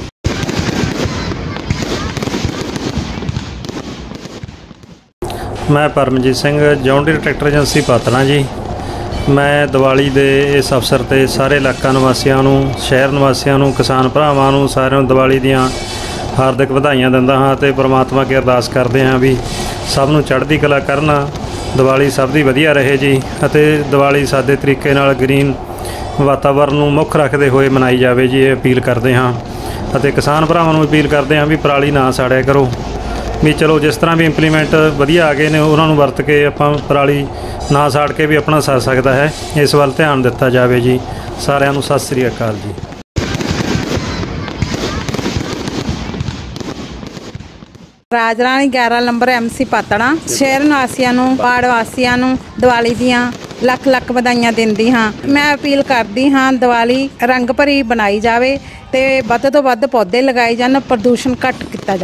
ਮੈਂ Paramjit Singh John Deere tractor agency Patran ji. ਮੈਂ ਦੀਵਾਲੀ ਦੇ ਇਸ ਅਵਸਰ 'ਤੇ ਸਾਰੇ ਇਲਾਕਾ ਨਿਵਾਸੀਆਂ ਨੂੰ, ਸ਼ਹਿਰ ਨਿਵਾਸੀਆਂ ਨੂੰ, ਕਿਸਾਨ ਭਰਾਵਾਂ ਨੂੰ ਸਾਰਿਆਂ ਨੂੰ ਦੀਵਾਲੀ ਦੀਆਂ ਹਾਰਦਿਕ ਵਧਾਈਆਂ ਦਿੰਦਾ ਹਾਂ ਅਤੇ ਪਰਮਾਤਮਾ ਅੱਗੇ ਅਰਦਾਸ ਕਰਦੇ ਹਾਂ ਵੀ ਸਭ ਨੂੰ ਚੜ੍ਹਦੀ ਕਲਾ ਕਰਨ, ਦੀਵਾਲੀ ਸਭ ਦੀ ਵਧੀਆ ਰਹੇ ਜੀ ਅਤੇ ਦੀਵਾਲੀ ਸਾਦੇ ਤਰੀਕੇ ਨਾਲ ਗ੍ਰੀਨ ਵਾਤਾਵਰਨ ਨੂੰ ਮੁੱਖ ਰੱਖਦੇ ਹੋਏ ਮਨਾਈ ਜਾਵੇ ਜੀ। ਇਹ ਅਪੀਲ ਕਰਦੇ ਹਾਂ ਅਤੇ ਕਿਸਾਨ ਭਰਾਵਾਂ ਨੂੰ ਅਪੀਲ ਕਰਦੇ ਹਾਂ ਵੀ ਪਰਾਲੀ ਨਾ ਸਾੜਿਆ ਕਰੋ। ਵੀ ਚਲੋ ਜਿਸ ਤਰ੍ਹਾਂ ਵੀ ਇੰਪਲੀਮੈਂਟ ਵਧੀਆ ਆ ਗਏ ਨੇ ਉਹਨਾਂ ਨੂੰ ਵਰਤ ਕੇ ਆਪਾਂ ਪਰਾਲੀ ਨਾ ਸਾੜ ਕੇ ਵੀ ਆਪਣਾ ਸਰ ਸਕਦਾ ਹੈ। ਇਸ ਵੱਲ ਧਿਆਨ ਦਿੱਤਾ ਜਾਵੇ ਜੀ। ਸਾਰਿਆਂ ਨੂੰ ਸਤਿ ਸ੍ਰੀ ਅਕਾਲ ਜੀ। ਰਾਜਰਾਣੀ 11 ਨੰਬਰ MC ਪਾਤੜਾ। ਸ਼ਹਿਰ ਨਿਵਾਸੀਆਂ ਨੂੰ, ਵਾਰਡ ਵਾਸੀਆਂ ਨੂੰ ਦੀਵਾਲੀ ਦੀਆਂ ਲੱਖ ਲੱਖ ਵਧਾਈਆਂ ਦਿੰਦੀ ਹਾਂ। ਮੈਂ ਅਪੀਲ ਕਰਦੀ ਹਾਂ ਦੀਵਾਲੀ ਰੰਗ ਭਰੀ ਬਣਾਈ ਜਾਵੇ ਤੇ ਵੱਧ ਤੋਂ ਵੱਧ ਪੌਦੇ ਲਗਾਏ ਜਾਣ, ਪ੍ਰਦੂਸ਼ਣ ਘੱਟ ਕੀਤਾ ਜਾਵੇ।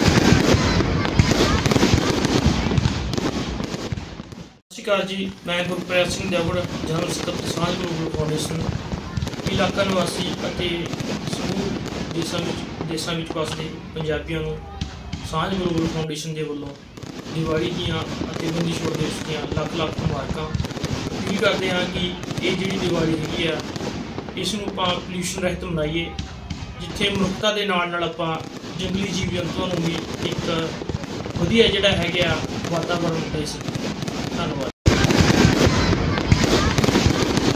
ਸਤਿ ਸ਼੍ਰੀ ਅਕਾਲ ਜੀ। ਮੈਂ ਗੁਰਪ੍ਰੀਤ ਸਿੰਘ ਜਾਵੜ, ਜਨਰਲ ਸਕੱਤਰ ਸਾਂਝ ਗਲੋਬਲ ਫਾਊਂਡੇਸ਼ਨ। ਇਲਾਕਾ ਨਿਵਾਸੀ ਅਤੇ ਸਮੂਹ ਦੇਸ਼ਾਂ ਵਿੱਚ ਵਸਦੇ ਪੰਜਾਬੀਆਂ ਨੂੰ ਸਾਂਝ ਗਲੋਬਲ ਫਾਊਂਡੇਸ਼ਨ ਦੇ ਵੱਲੋਂ ਦੀਵਾਲੀ ਦੀਆਂ ਅਤੇ ਬੰਦੀ ਛੋੜ ਦਿਵਸ ਦੀਆਂ ਲੱਖ ਲੱਖ ਮੁਬਾਰਕਾਂ। ਅਪੀਲ ਕਰਦੇ ਹਾਂ ਕਿ ਇਹ ਜਿਹੜੀ ਦੀਵਾਲੀ ਹੈਗੀ ਆ ਇਸ ਨੂੰ ਆਪਾਂ ਪੋਲਿਊਸ਼ਨ ਰਹਿਤ ਮਨਾਈਏ, ਜਿੱਥੇ ਮਨੁੱਖਤਾ ਦੇ ਨਾਲ ਨਾਲ ਆਪਾਂ ਜੰਗਲੀ ਜੀਵ ਜੰਤੂਆਂ ਨੂੰ ਵੀ ਇੱਕ ਵਧੀਆ ਜਿਹੜਾ ਹੈਗਾ ਵਾਤਾਵਰਨ ਦੇ ਸਕੀਏ। ਧੰਨਵਾਦ।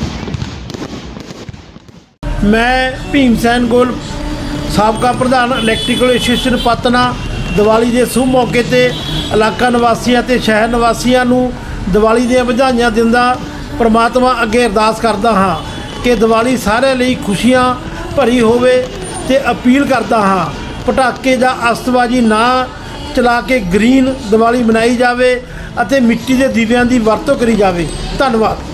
ਮੈਂ ਭੀਮ ਸੈਨ ਗੋਲ ਸਾਬਕਾ ਪ੍ਰਧਾਨ ਇਲੈਕਟ੍ਰੀਕਲ ਐਸੋਸੀਏਸ਼ਨ ਪਾਤਨਾ ਦੀਵਾਲੀ ਦੇ ਸ਼ੁਭ ਮੌਕੇ ਤੇ ਇਲਾਕਾ ਨਿਵਾਸੀਆਂ ਤੇ ਸ਼ਹਿਰ ਨਿਵਾਸੀਆਂ ਨੂੰ ਦੀਵਾਲੀ ਦੀਆਂ ਵਧਾਈਆਂ ਦਿੰਦਾ ਪ੍ਰਮਾਤਮਾ ਅੱਗੇ ਅਰਦਾਸ ਕਰਦਾ ਹਾਂ ਕਿ ਦੀਵਾਲੀ ਸਾਰਿਆਂ ਲਈ ਖੁਸ਼ੀਆਂ ਭਰੀ ਹੋਵੇ ਤੇ ਅਪੀਲ ਕਰਦਾ ਹਾਂ ਪਟਾਕੇ ਜਾਂ ਅਸਤਬਾਜ਼ੀ ਨਾ ਚਲਾ ਕੇ ਗ੍ਰੀਨ ਦੀਵਾਲੀ ਮਨਾਈ ਜਾਵੇ ਅਤੇ ਮਿੱਟੀ ਦੇ ਦੀਵਿਆਂ ਦੀ ਵਰਤੋਂ ਕਰੀ ਜਾਵੇ। ਧੰਨਵਾਦ।